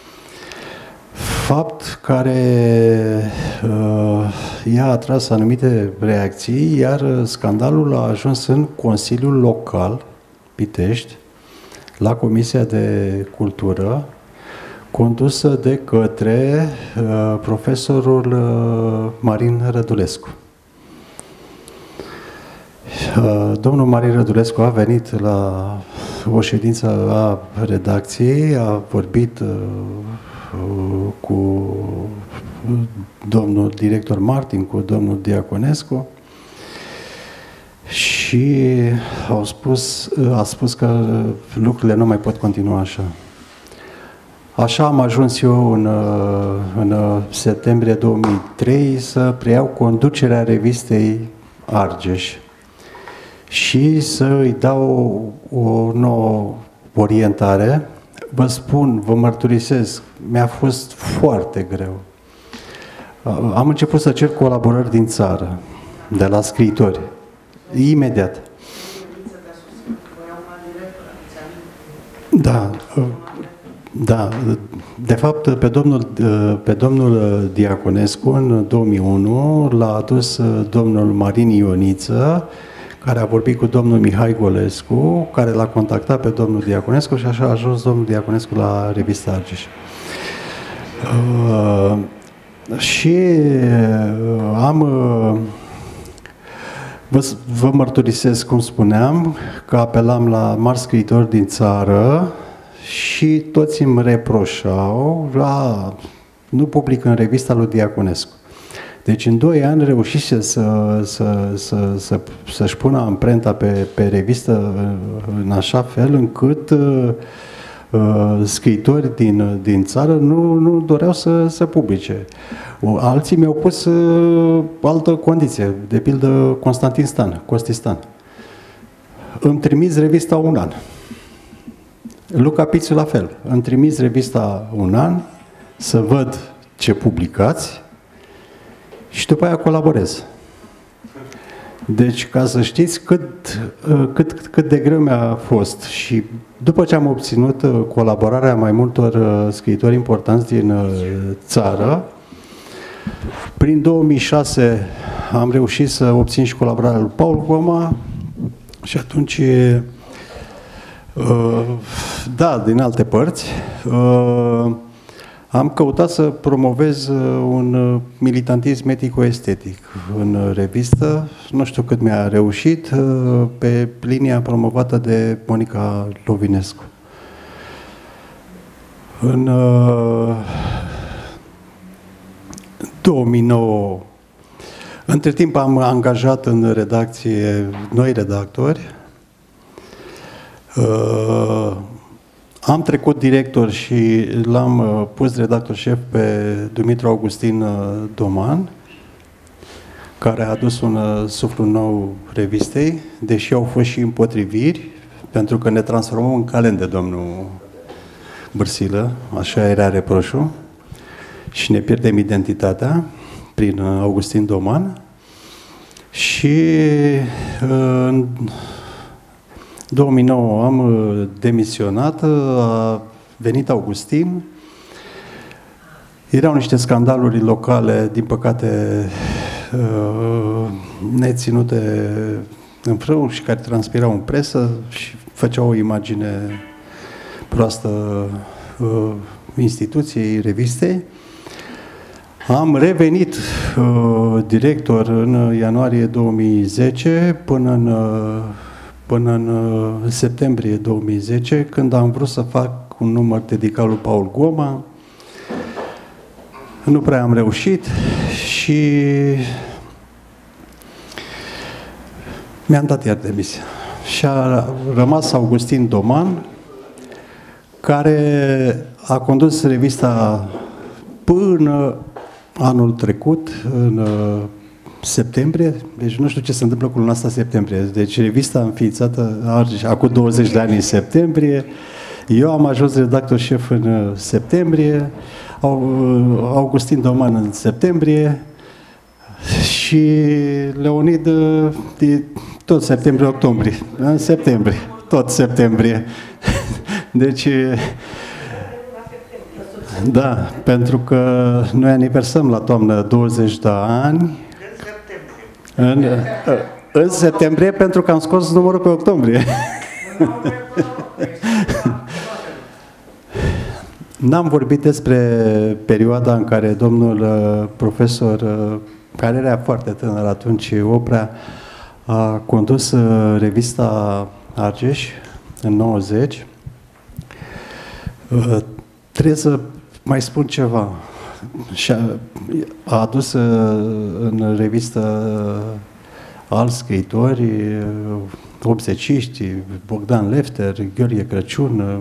fapt care uh, i-a atras anumite reacții, iar scandalul a ajuns în Consiliul Local Pitești, la Comisia de Cultură, condusă de către uh, profesorul uh, Marin Rădulescu. Domnul Marin Rădulescu a venit la o ședință a redacției, a vorbit cu domnul director Martin, cu domnul Diaconescu și au spus, a spus că lucrurile nu mai pot continua așa. Așa am ajuns eu în, în septembrie două mii trei să preiau conducerea revistei Argeș și să îi dau o, o nouă orientare. Vă spun, vă mărturisesc, mi-a fost foarte greu. Am început să cer colaborări din țară, de la scriitori, imediat. Da, da, de fapt, pe domnul, pe domnul Diaconescu, în două mii unu, l-a adus domnul Marin Ioniță, care a vorbit cu domnul Mihai Golescu, care l-a contactat pe domnul Diaconescu și așa a ajuns domnul Diaconescu la revista Argeș. Uh, și am... Uh, vă, vă mărturisesc, cum spuneam, că apelam la mari scriitori din țară și toți îmi reproșau, la, nu public în revista lui Diaconescu. Deci în doi ani reușise să, să, să, să, să-și pună amprenta pe, pe revistă în așa fel încât uh, uh, scriitori din, din țară nu, nu doreau să, să publice. Alții mi-au pus uh, altă condiție, de pildă Constantin Stan, Costi Stan. îmi trimis revista Un An. Luca Pițu la fel. Îmi trimis revista Un An să văd ce publicați și după aia colaborez. Deci, ca să știți cât, cât, cât de greu mi-a fost. Și după ce am obținut colaborarea mai multor scriitori importanți din țară, prin două mii șase am reușit să obțin și colaborarea lui Paul Goma și atunci, da, din alte părți, am căutat să promovez un militantism etico-estetic în revistă. Nu știu cât mi-a reușit, pe linia promovată de Monica Lovinescu. În două mii nouă, între timp am angajat în redacție noi redactori. Am trecut director și l-am pus redactor șef pe Dumitru Augustin Doman, care a adus un suflu nou revistei, deși au fost și împotriviri, pentru că ne transformăm în calende, domnul Bârsilă, așa era reproșul, și ne pierdem identitatea prin Augustin Doman. Și în două mii nouă am demisionat, a venit Augustin. Erau niște scandaluri locale, din păcate, neținute în frâu și care transpirau în presă și făceau o imagine proastă instituției, revistei. Am revenit uh, director în ianuarie două mii zece până în, uh, până în uh, septembrie două mii zece, când am vrut să fac un număr dedicat lui Paul Goma. Nu prea am reușit și mi-am dat iar demisia. Și a rămas Augustin Doman, care a condus revista până anul trecut, în uh, septembrie, deci nu știu ce se întâmplă cu luna asta septembrie. Deci revista înființată acum douăzeci de ani în septembrie, eu am ajuns redactor șef în uh, septembrie, Augustin Doman în septembrie și Leonid uh, de tot septembrie-octombrie, în septembrie, tot septembrie. Deci da, pentru că noi aniversăm la toamnă douăzeci de ani. În, în septembrie, pentru că am scos numărul pe octombrie. N-am vorbit despre perioada în care domnul profesor, care era foarte tânăr atunci, Oprea, a condus revista Argeș în nouăzeci. Trebuie să mai spun ceva. Și-a a adus în revistă alți scriitori, optzeciști, Bogdan Lefter, Gheorghe Crăciun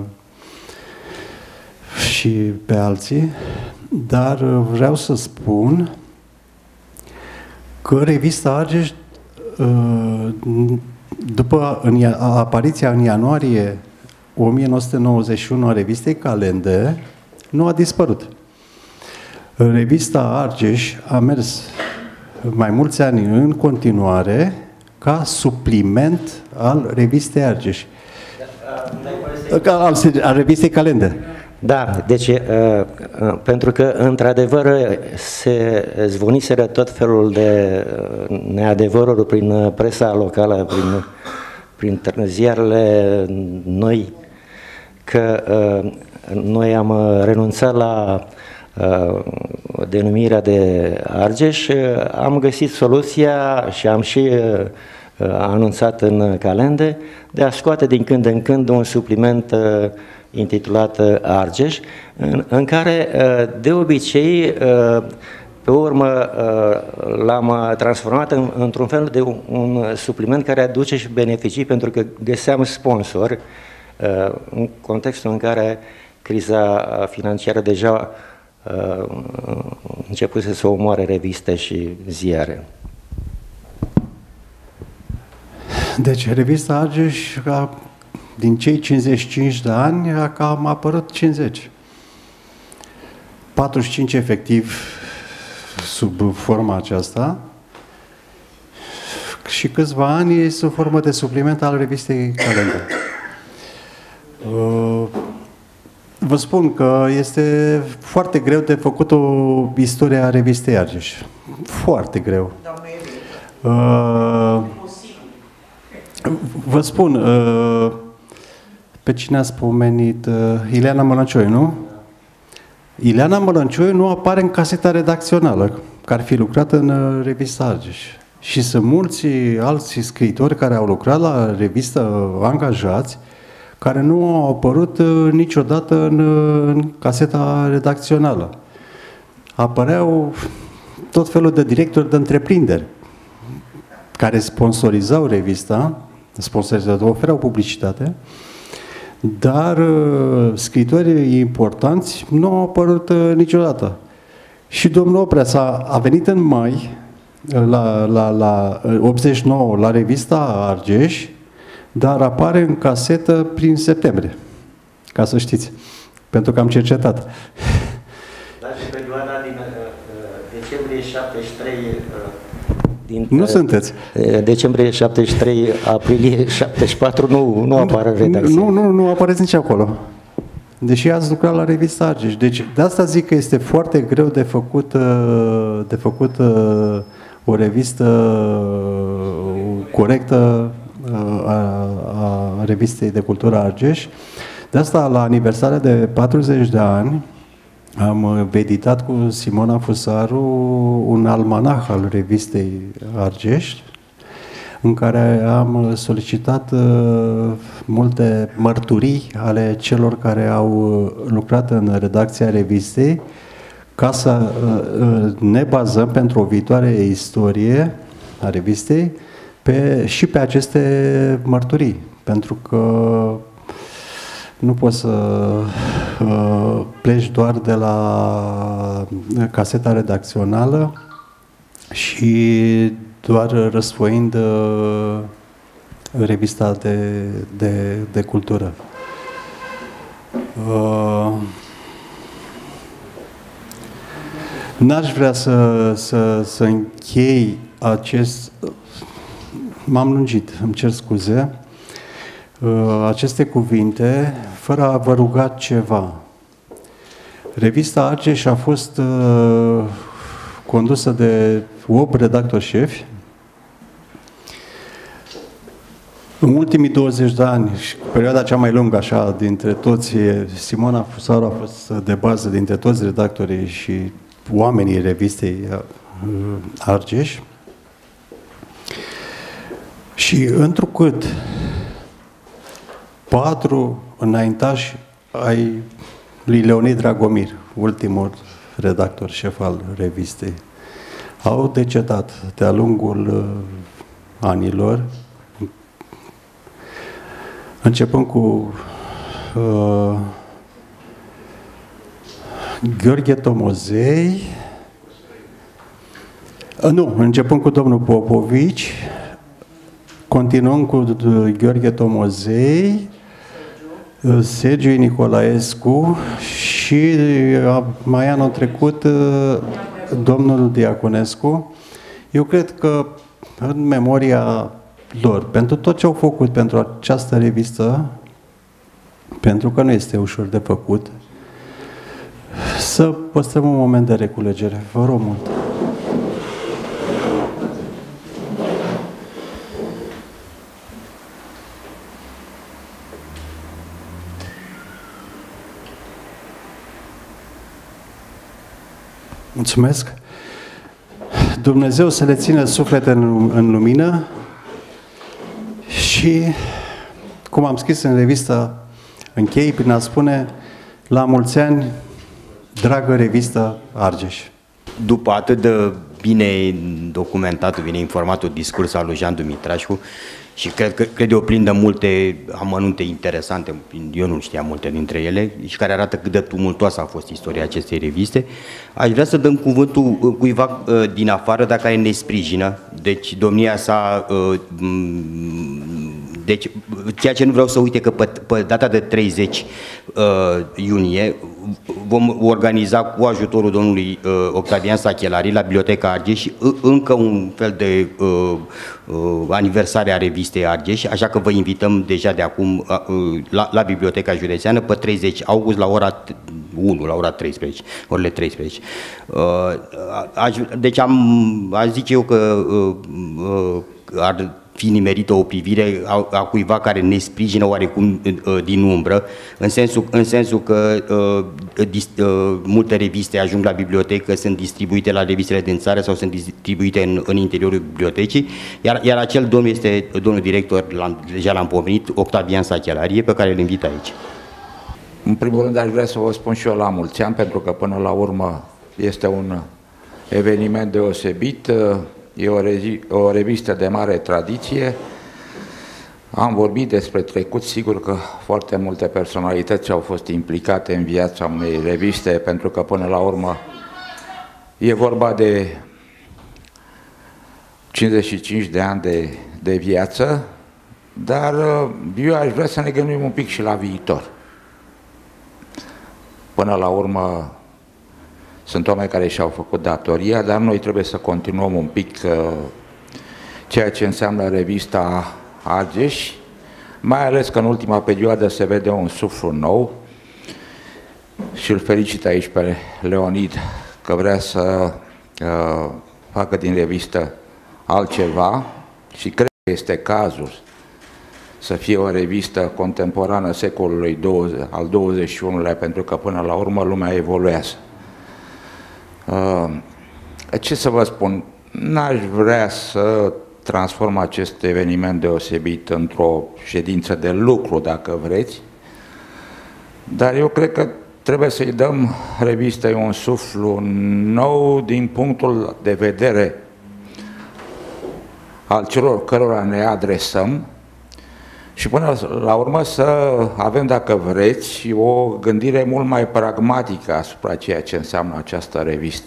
și pe alții, dar vreau să spun că revista Argeș, după apariția în ianuarie o mie nouă sute nouăzeci și unu a revistei Calende, nu a dispărut. Revista Argeș a mers mai mulți ani în continuare ca supliment al revistei Argeș. Al, al revistei Calende. Da, deci pentru că într-adevăr se zvoniseră tot felul de neadevăruri prin presa locală, prin, prin ziarele noi, că noi am renunțat la denumirea de Argeș, am găsit soluția și am și anunțat în Calende de a scoate din când în când un supliment intitulat Argeș, în, în care de obicei pe urmă l-am transformat în, într-un fel de un, un supliment care aduce și beneficii, pentru că găseam sponsori în contextul în care criza financiară deja începuse să omoare reviste și ziare. Deci, revista Argeș, din cei cincizeci și cinci de ani, a cam apărut cincizeci. patruzeci și cinci efectiv sub forma aceasta și câțiva ani sub formă de supliment al revistei Calendar. Vă spun că este foarte greu de făcut o istorie a revistei Argeș. Foarte greu. Vă spun, pe cine a spomenit? Ileana Mălăncioiu, nu? Ileana Mălăncioiu nu apare în caseta redacțională, care ar fi lucrat în revista Argeș. Și sunt mulți alți scriitori care au lucrat la revistă, angajați, care nu au apărut niciodată în, în caseta redacțională. Apăreau tot felul de directori de întreprinderi care sponsorizau revista, sponsorizau, oferau publicitate, dar uh, scriitorii importanți nu au apărut uh, niciodată. Și domnul Oprea s-a, a venit în mai, la, la, la optzeci și nouă, la revista Argeș, dar apare în casetă prin septembrie, ca să știți, pentru că am cercetat. Dar și perioada din uh, decembrie șaptezeci și trei... Uh... Din, nu sunteți. Decembrie șaptezeci și trei, aprilie șaptezeci și patru, nu, nu apare în redacție. Nu, nu, nu apareți nici acolo. Deși ați lucrat la revista Argeș. Deci de asta zic că este foarte greu de făcut, de făcut o revistă corectă a, a revistei de cultură Argeș. De asta, la aniversarea de patruzeci de ani, am editat cu Simona Fusaru un almanah al revistei Argeș, în care am solicitat uh, multe mărturii ale celor care au lucrat în redacția revistei, ca să uh, ne bazăm pentru o viitoare istorie a revistei pe, și pe aceste mărturii, pentru că nu poți să uh, pleci doar de la caseta redacțională și doar răsfoind uh, revista de, de, de cultură. Uh, N-aș vrea să, să, să închei acest... M-am lungit, îmi cer scuze. Aceste cuvinte, fără a vă ruga ceva. Revista Argeș a fost uh, condusă de opt redactori șefi. În ultimii douăzeci de ani, și perioada cea mai lungă așa dintre toți, Simona Fusaru a fost de bază dintre toți redactorii și oamenii revistei uh, Argeș. Și întrucât patru înaintași ai lui Leonid Dragomir, ultimul redactor șef al revistei, au decedat de-a lungul uh, anilor, începând cu uh, Gheorghe Tomozei, uh, nu, începând cu domnul Popovici, continuăm cu Gheorghe Tomozei, Sergiu Nicolaescu și mai anul trecut domnul Diaconescu. Eu cred că în memoria lor, pentru tot ce au făcut pentru această revistă, pentru că nu este ușor de făcut, să păstrăm un moment de reculegere. Vă rog mult! Mulțumesc! Dumnezeu să le țină suflete în, în lumină și, cum am scris în revistă, închei prin a spune la mulți ani, dragă revistă Argeș. După atât de bine documentatul, bine informatul discurs al lui Jean Dumitrașcu, și cred că cred eu plin de multe amănunte interesante, eu nu știam multe dintre ele, și care arată cât de tumultoasă a fost istoria acestei reviste. Aș vrea să dăm cuvântul cuiva din afară, dacă ne sprijină, deci domnia sa, deci ceea ce nu vreau să uite că pe, pe data de treizeci iunie vom organiza cu ajutorul domnului Octavian Sachelari la Biblioteca Argeș încă un fel de uh, uh, aniversare a revistei Argeș, așa că vă invităm deja de acum uh, la, la Biblioteca Județeană pe treizeci august la ora unu, la ora treisprezece, orele treisprezece. Uh, aș, deci am, aș zice eu că uh, uh, ar fi nimerită o privire a, a cuiva care ne sprijină oarecum uh, din umbră, în sensul, în sensul că uh, dis, uh, multe reviste ajung la bibliotecă, sunt distribuite la revistele din țară sau sunt distribuite în, în interiorul bibliotecii, iar, iar acel domn este domnul director, deja l-am pomenit, Octavian Sachelari, pe care îl invit aici. În primul rând aș vrea să vă spun și eu la mulți ani, pentru că până la urmă este un eveniment deosebit. E o, o revistă de mare tradiție. Am vorbit despre trecut, sigur că foarte multe personalități au fost implicate în viața unei reviste, pentru că până la urmă e vorba de cincizeci și cinci de ani de, de viață, dar eu aș vrea să ne gândim un pic și la viitor. Până la urmă sunt oameni care și-au făcut datoria, dar noi trebuie să continuăm un pic uh, ceea ce înseamnă revista Argeș, mai ales că în ultima perioadă se vede un suflu nou și îl felicit aici pe Leonid că vrea să uh, facă din revistă altceva și cred că este cazul să fie o revistă contemporană secolului douăzeci, al douăzeci și unulea, pentru că până la urmă lumea evoluează. Ce să vă spun, n-aș vrea să transform acest eveniment deosebit într-o ședință de lucru, dacă vreți, dar eu cred că trebuie să-i dăm revistei un suflu nou din punctul de vedere al celor cărora ne adresăm și până la urmă să avem, dacă vreți, o gândire mult mai pragmatică asupra ceea ce înseamnă această revistă.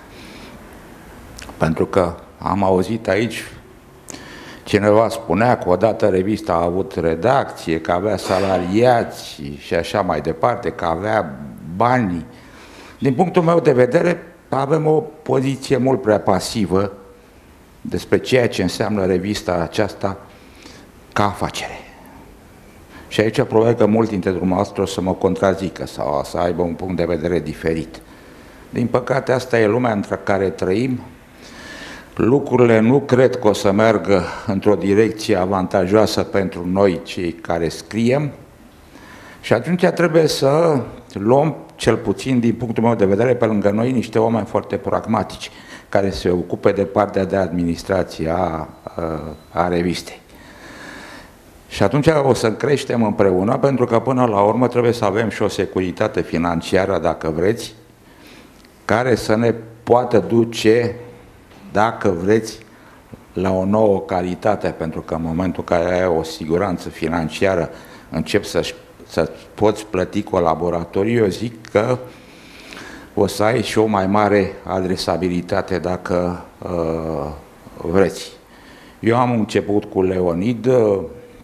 Pentru că am auzit aici, cineva spunea că odată revista a avut redacție, că avea salariați și așa mai departe, că avea bani. Din punctul meu de vedere, avem o poziție mult prea pasivă despre ceea ce înseamnă revista aceasta ca afacere. Și aici probabil că mulți dintre dumneavoastră o să mă contrazică sau să aibă un punct de vedere diferit. Din păcate, asta e lumea între care trăim. Lucrurile nu cred că o să meargă într-o direcție avantajoasă pentru noi, cei care scriem, și atunci trebuie să luăm, cel puțin din punctul meu de vedere, pe lângă noi niște oameni foarte pragmatici, care se ocupe de partea de administrație a, a, a revistei. Și atunci o să creștem împreună, pentru că până la urmă trebuie să avem și o securitate financiară, dacă vreți, care să ne poată duce, dacă vreți, la o nouă calitate, pentru că în momentul în care ai o siguranță financiară, începi să, să poți plăti colaboratorii, eu zic că o să ai și o mai mare adresabilitate, dacă uh, vreți. Eu am început cu Leonid, uh,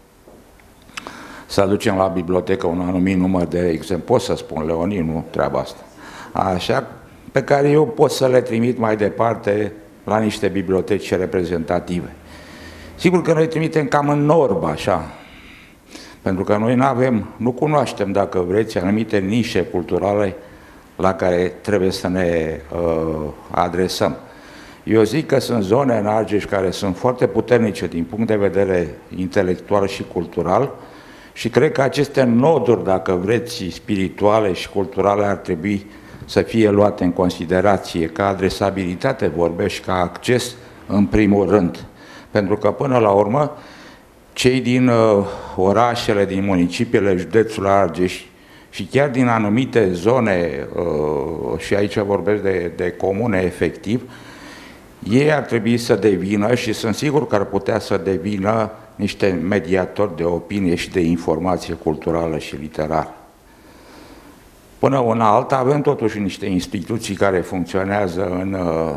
să aducem la bibliotecă un anumit număr de exemplu, pot să spun Leonid, nu treaba asta, așa, pe care eu pot să le trimit mai departe la niște biblioteci reprezentative. Sigur că noi trimitem cam în normă, așa, pentru că noi nu avem, nu cunoaștem, dacă vreți, anumite nișe culturale la care trebuie să ne uh, adresăm. Eu zic că sunt zone în Argeș care sunt foarte puternice din punct de vedere intelectual și cultural și cred că aceste noduri, dacă vreți, spirituale și culturale ar trebui să fie luate în considerație ca adresabilitate, vorbesc, și ca acces în primul rând. Pentru că până la urmă, cei din uh, orașele, din municipiile județului Argeș și chiar din anumite zone, uh, și aici vorbesc de, de comune efectiv, ei ar trebui să devină, și sunt sigur că ar putea să devină, niște mediatori de opinie și de informație culturală și literară. Până una alta avem totuși niște instituții care funcționează în uh,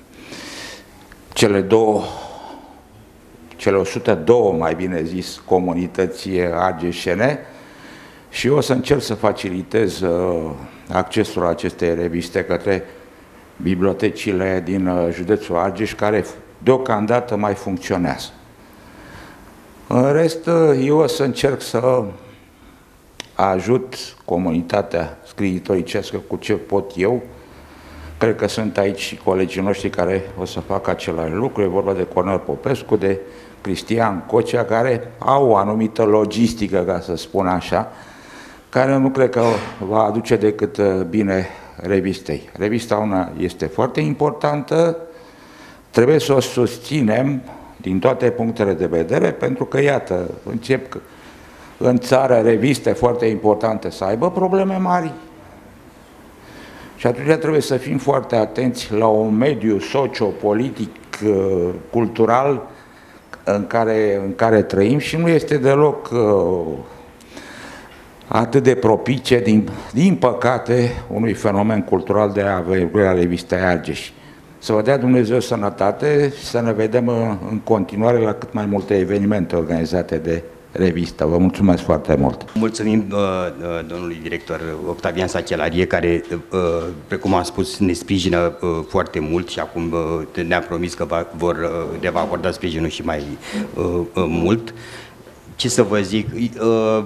cele două, cele o sută doi, mai bine zis, comunități argeșene, și eu o să încerc să facilitez uh, accesul acestei reviste către bibliotecile din uh, județul Argeș, care deocamdată mai funcționează. În rest, uh, eu o să încerc să ajut comunitatea scriitoricească cu ce pot eu. Cred că sunt aici și colegii noștri care o să facă același lucru. E vorba de Cornel Popescu, de Cristian Cocea, care au o anumită logistică, ca să spun așa, care nu cred că va aduce decât bine revistei. Revista una este foarte importantă, trebuie să o susținem din toate punctele de vedere, pentru că, iată, încep în țară reviste foarte importante să aibă probleme mari. Și atunci trebuie să fim foarte atenți la un mediu sociopolitic, cultural în care, în care trăim, și nu este deloc uh, atât de propice, din, din păcate, unui fenomen cultural de a avea revistei Argeș. Să vă dea Dumnezeu sănătate și să ne vedem în, în continuare la cât mai multe evenimente organizate de revistă. Vă mulțumesc foarte mult! Mulțumim uh, domnului director Octavian Sachelarie, care, uh, precum am spus, ne sprijină uh, foarte mult și acum uh, ne-a promis că va, vor, uh, ne va acorda sprijinul și mai uh, uh, mult. Ce să vă zic, uh,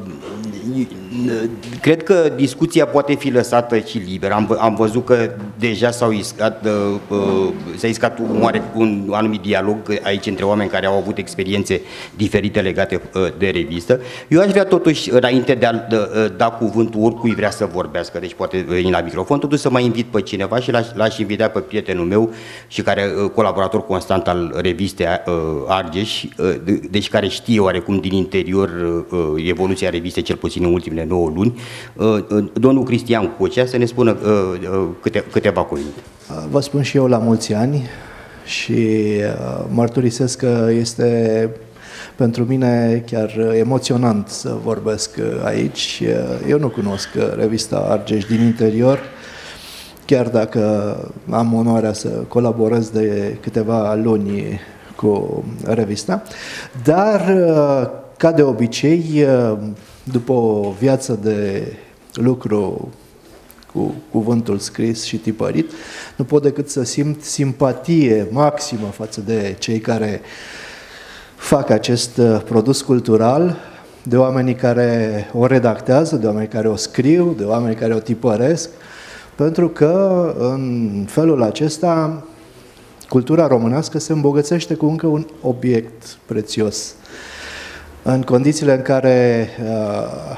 cred că discuția poate fi lăsată și liberă. Am, am văzut că deja s-au iscat, uh, s-a iscat un, un anumit dialog aici între oameni care au avut experiențe diferite legate uh, de revistă. Eu aș vrea totuși, înainte de a de, da cuvântul oricui vrea să vorbească, deci poate veni la microfon, totuși să mai invit pe cineva și l-aș invita pe prietenul meu și care uh, colaborator constant al revistei uh, Argeș, uh, deci care știe oarecum din interior evoluția revistei, cel puțin în ultimele nouă luni, domnul Cristian Cocea, să ne spună câte, câteva cuvinte. Vă spun și eu la mulți ani și mărturisesc că este pentru mine chiar emoționant să vorbesc aici. Eu nu cunosc revista Argeș din interior, chiar dacă am onoarea să colaborez de câteva luni cu revista, dar ca de obicei, după o viață de lucru cu cuvântul scris și tipărit, nu pot decât să simt simpatie maximă față de cei care fac acest produs cultural, de oamenii care o redactează, de oamenii care o scriu, de oamenii care o tipăresc, pentru că în felul acesta cultura românească se îmbogățește cu încă un obiect prețios. În condițiile în care uh,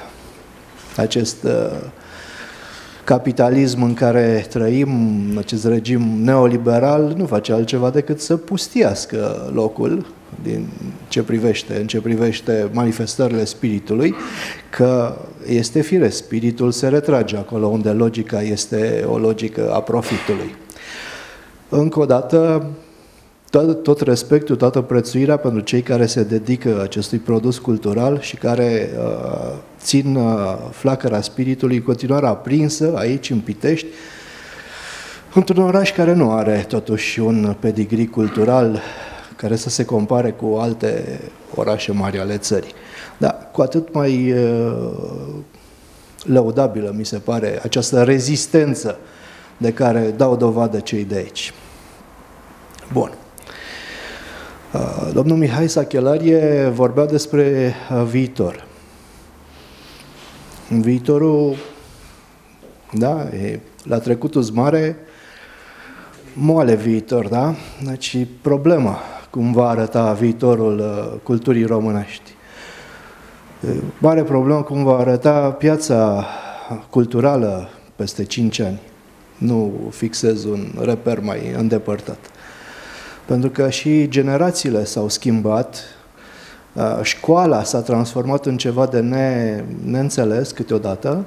acest uh, capitalism în care trăim, acest regim neoliberal, nu face altceva decât să pustiască locul din ce privește, în ce privește manifestările spiritului, că este firesc, spiritul se retrage acolo unde logica este o logică a profitului. Încă o dată, Tot, tot respectul, toată prețuirea pentru cei care se dedică acestui produs cultural și care uh, țin uh, flacăra spiritului în continuare aprinsă aici în Pitești, într-un oraș care nu are totuși un pedigree cultural care să se compare cu alte orașe mari ale țării. Dar cu atât mai uh, lăudabilă mi se pare această rezistență de care dau dovadă cei de aici. Bun. Domnul Mihai Sachelarie vorbea despre viitor. Viitorul, da, e la trecutul mare, moale viitor, da? Deci problema cum va arăta viitorul culturii românești. Mare problemă cum va arăta piața culturală peste cinci ani. Nu fixez un reper mai îndepărtat. Pentru că și generațiile s-au schimbat, școala s-a transformat în ceva de ne, neînțeles câteodată,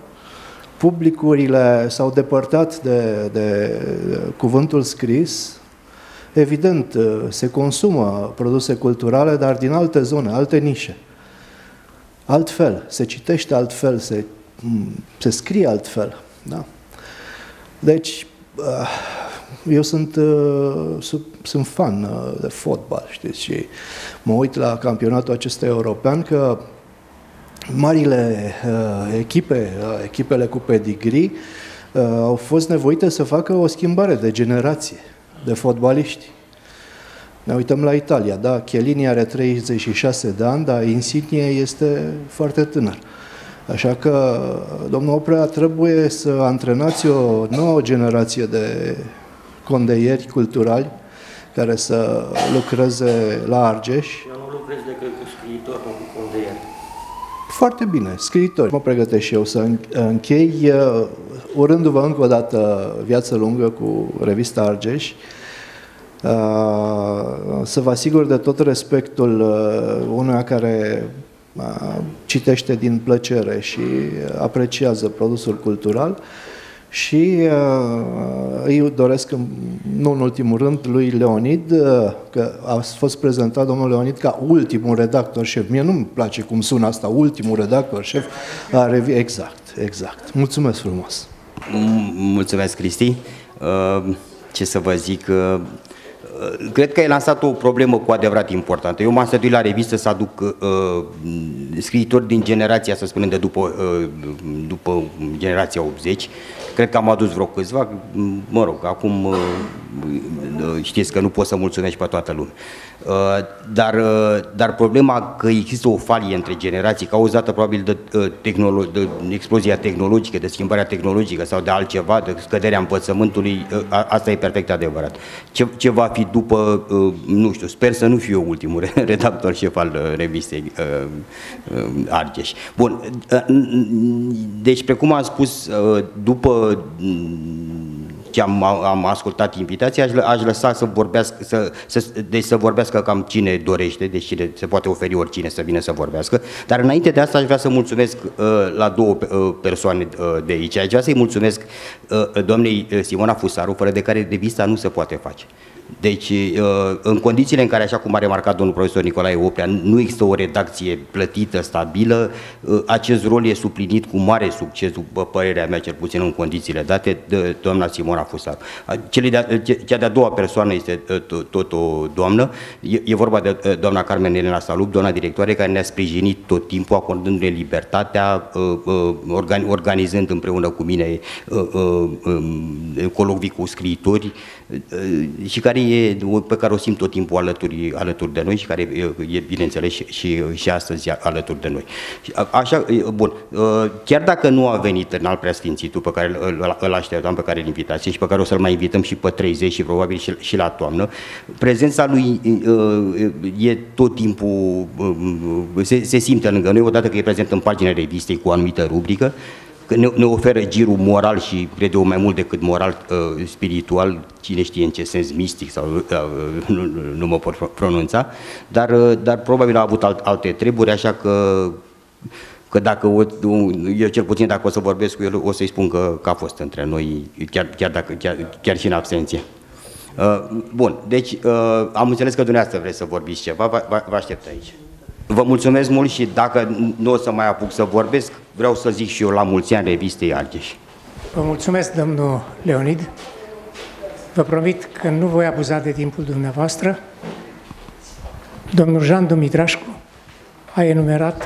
publicurile s-au depărtat de, de cuvântul scris, Evident, se consumă produse culturale, dar din alte zone, alte nișe. Altfel, se citește altfel, se, se scrie altfel. Da? Deci, eu sunt, sunt fan de fotbal, știți, și mă uit la campionatul acesta european că marile echipe, echipele cu pedigree, au fost nevoite să facă o schimbare de generație de fotbaliști. Ne uităm la Italia, da, Chiellini are treizeci și șase de ani, dar Insigne este foarte tânăr. Așa că, domnul Oprea, trebuie să antrenați o nouă generație de condeieri culturali care să lucreze la Argeș. Eu nu lucrez decât cu scriitori, nu cu condeieri. Foarte bine, scriitori. Mă pregătesc și eu să închei, urându-vă încă o dată viață lungă cu revista Argeș, să vă asigur de tot respectul unuia care citește din plăcere și apreciază produsul cultural și îi doresc, nu în ultimul rând, lui Leonid, că a fost prezentat domnul Leonid ca ultimul redactor șef. Mie nu-mi place cum sună asta, ultimul redactor șef a revi... Exact, exact. Mulțumesc frumos! Mulțumesc, Cristi! Ce să vă zic... Cred că ai lansat o problemă cu adevărat importantă. Eu m-am stătuit la revistă să aduc uh, scriitori din generația, să spunem, de după, uh, după generația optzeci. Cred că am adus vreo câțiva, mă rog, acum uh, știți că nu pot să mulțumesc pe toată lumea. Uh, dar, uh, dar problema că există o falie între generații, cauzată probabil de, uh, tehnolo- de explozia tehnologică, de schimbarea tehnologică sau de altceva, de scăderea învățământului, uh, asta e perfect adevărat. Ce, ce va fi după, uh, nu știu, sper să nu fiu eu ultimul redactor șef al uh, revistei uh, uh, Argeș. Bun, uh, deci precum am spus, uh, după ce am, am ascultat invitația, aș, aș lăsa să vorbească, să, să, deci să vorbească cam cine dorește, deci cine, se poate oferi oricine să vină să vorbească, dar înainte de asta aș vrea să mulțumesc uh, la două uh, persoane uh, de aici. Aș vrea să-i mulțumesc uh, doamnei Simona Fusaru, fără de care revista nu se poate face. Deci, în condițiile în care, așa cum a remarcat domnul profesor Nicolae Oprea, nu există o redacție plătită, stabilă, acest rol e suplinit cu mare succes, după părerea mea, cel puțin în condițiile date, de doamna Simona Fusaru. Cea de-a doua persoană este tot o doamnă, e vorba de doamna Carmen Elena Salup, doamna directoare, care ne-a sprijinit tot timpul, acordându-ne libertatea, organizând împreună cu mine colocvii cu scriitori, și care e, pe care o simt tot timpul alături, alături de noi și care e, bineînțeles, și, și, și astăzi alături de noi. Așa, bun, chiar dacă nu a venit în alt preasfințitul pe care îl, îl așteptam, pe care îl invitați și pe care o să-l mai invităm și pe treizeci și probabil și, și la toamnă, prezența lui e tot timpul, se, se simte lângă noi, odată că e prezent în pagina revistei cu o anumită rubrică, că ne, ne oferă girul moral și, cred eu, mai mult decât moral, uh, spiritual, cine știe în ce sens mistic sau uh, nu, nu mă pot pronunța, dar, uh, dar probabil a avut alt, alte treburi, așa că, că dacă, o, eu cel puțin dacă o să vorbesc cu el, o să-i spun că, că a fost între noi, chiar, chiar, dacă, chiar, chiar și în absenție. Uh, bun, deci uh, am înțeles că dumneavoastră vreți să vorbiți ceva, vă, vă aștept aici. Vă mulțumesc mult și dacă nu o să mai apuc să vorbesc, vreau să zic și eu la mulți ani revistei Argeș. Vă mulțumesc, domnul Leonid. Vă promit că nu voi abuza de timpul dumneavoastră. Domnul Jean Dumitrașcu a enumerat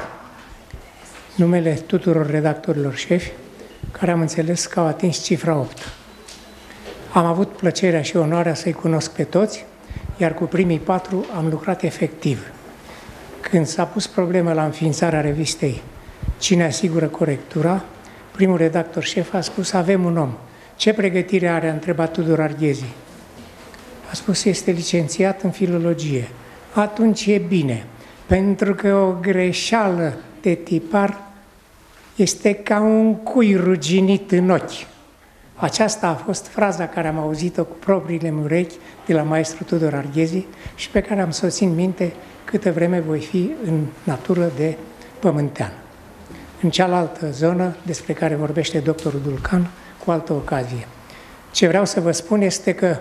numele tuturor redactorilor șefi, care am înțeles că au atins cifra opt. Am avut plăcerea și onoarea să-i cunosc pe toți, iar cu primii patru am lucrat efectiv. Când s-a pus problema la înființarea revistei Cine asigură corectura, primul redactor șef a spus: avem un om. Ce pregătire are? A întrebat Tudor Arghezi. A spus: este licențiat în filologie. Atunci e bine, pentru că o greșeală de tipar este ca un cui ruginit în ochi. Aceasta a fost fraza care am auzit-o cu propriile urechi de la maestru Tudor Arghezi și pe care am să o țin minte câtă vreme voi fi în natură de pământean. În cealaltă zonă despre care vorbește doctorul Dulcan, cu altă ocazie. Ce vreau să vă spun este că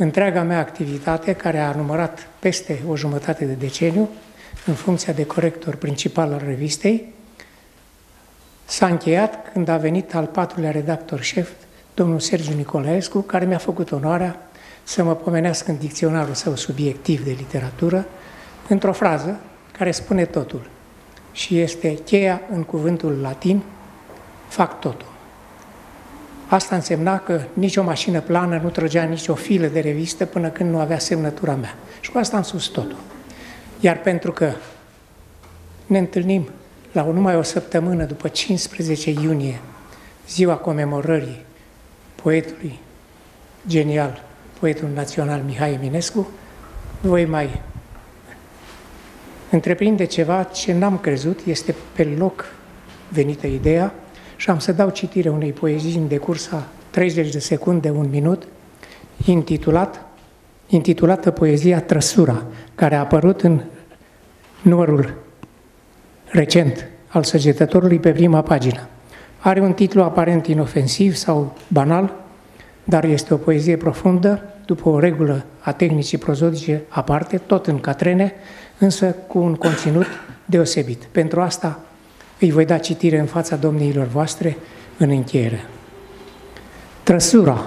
întreaga mea activitate, care a numărat peste o jumătate de deceniu, în funcția de corector principal al revistei, s-a încheiat când a venit al patrulea redactor șef, domnul Sergiu Nicolaescu, care mi-a făcut onoarea să mă pomenească în dicționarul său subiectiv de literatură, într-o frază care spune totul și este cheia în cuvântul latin, fac totul. Asta însemna că nicio mașină plană nu trăgea nicio filă de revistă până când nu avea semnătura mea. Și cu asta am spus totul. Iar pentru că ne întâlnim la o, numai o săptămână după cincisprezece iunie, ziua comemorării poetului genial, poetul național Mihai Eminescu, voi mai întreprinde ceva ce n-am crezut, este pe loc venită ideea și am să dau citire unei poezii în decursa treizeci de secunde, un minut, intitulat, intitulată poezia Trăsura, care a apărut în numărul recent al Săgetătorului pe prima pagină. Are un titlu aparent inofensiv sau banal, dar este o poezie profundă, după o regulă a tehnicii prozodice aparte, tot în catrene, însă cu un conținut deosebit. Pentru asta îi voi da citire în fața domniilor voastre în încheiere. Trăsura.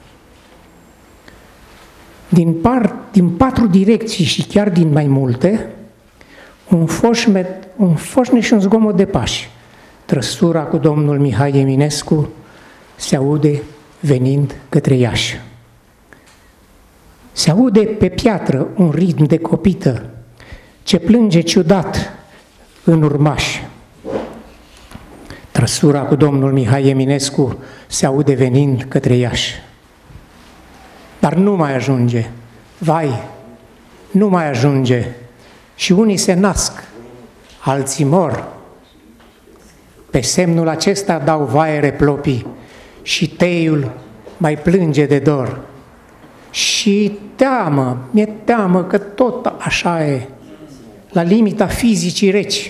Din, par, din patru direcții și chiar din mai multe, un foșmet, un foșnet și un zgomot de pași. Trăsura cu domnul Mihai Eminescu se aude venind către Iași. Se aude pe piatră un ritm de copită ce plânge ciudat în urmași. Trăsura cu domnul Mihai Eminescu se aude venind către Iași. Dar nu mai ajunge. Vai, nu mai ajunge. Și unii se nasc, alții mor. Pe semnul acesta dau vaiere plopii și teiul mai plânge de dor. Și teamă, mi-e teamă că tot așa e, la limita fizicii reci.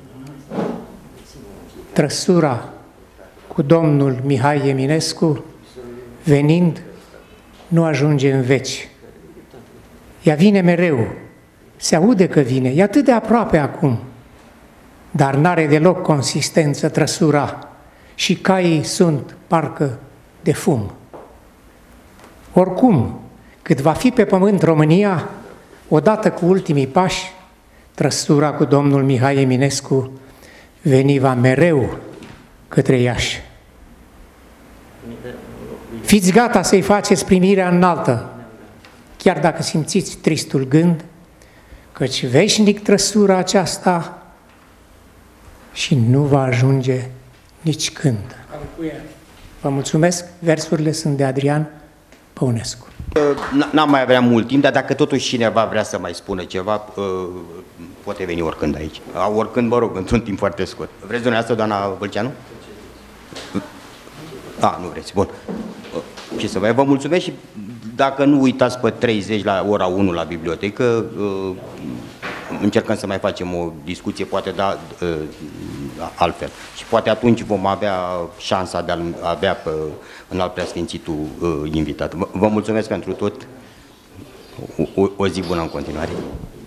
Trăsura cu domnul Mihai Eminescu, venind, nu ajunge în veci. Ea vine mereu, se aude că vine, e atât de aproape acum, dar n-are deloc consistență trăsura și caii sunt parcă de fum. Oricum, cât va fi pe pământ România, odată cu ultimii pași, trăsura cu domnul Mihai Eminescu veni va mereu către Iași. Fiți gata să-i faceți primirea înaltă, chiar dacă simțiți tristul gând, căci veșnic trăsura aceasta și nu va ajunge nici când. Vă mulțumesc, versurile sunt de Adrian Păunescu. N-am mai avea mult timp, dar dacă totuși cineva vrea să mai spună ceva, poate veni oricând aici. Oricând, mă rog, într-un timp foarte scurt. Vreți dumneavoastră, doamna Vâlceanu? A, nu vreți, bun. Ce să vă, vă mulțumesc și dacă nu uitați pe treizeci la ora unu la bibliotecă, încercăm să mai facem o discuție, poate da altfel. Și poate atunci vom avea șansa de a avea pe înalt preasfințitul invitat. Vă mulțumesc pentru tot. O, o zi bună în continuare.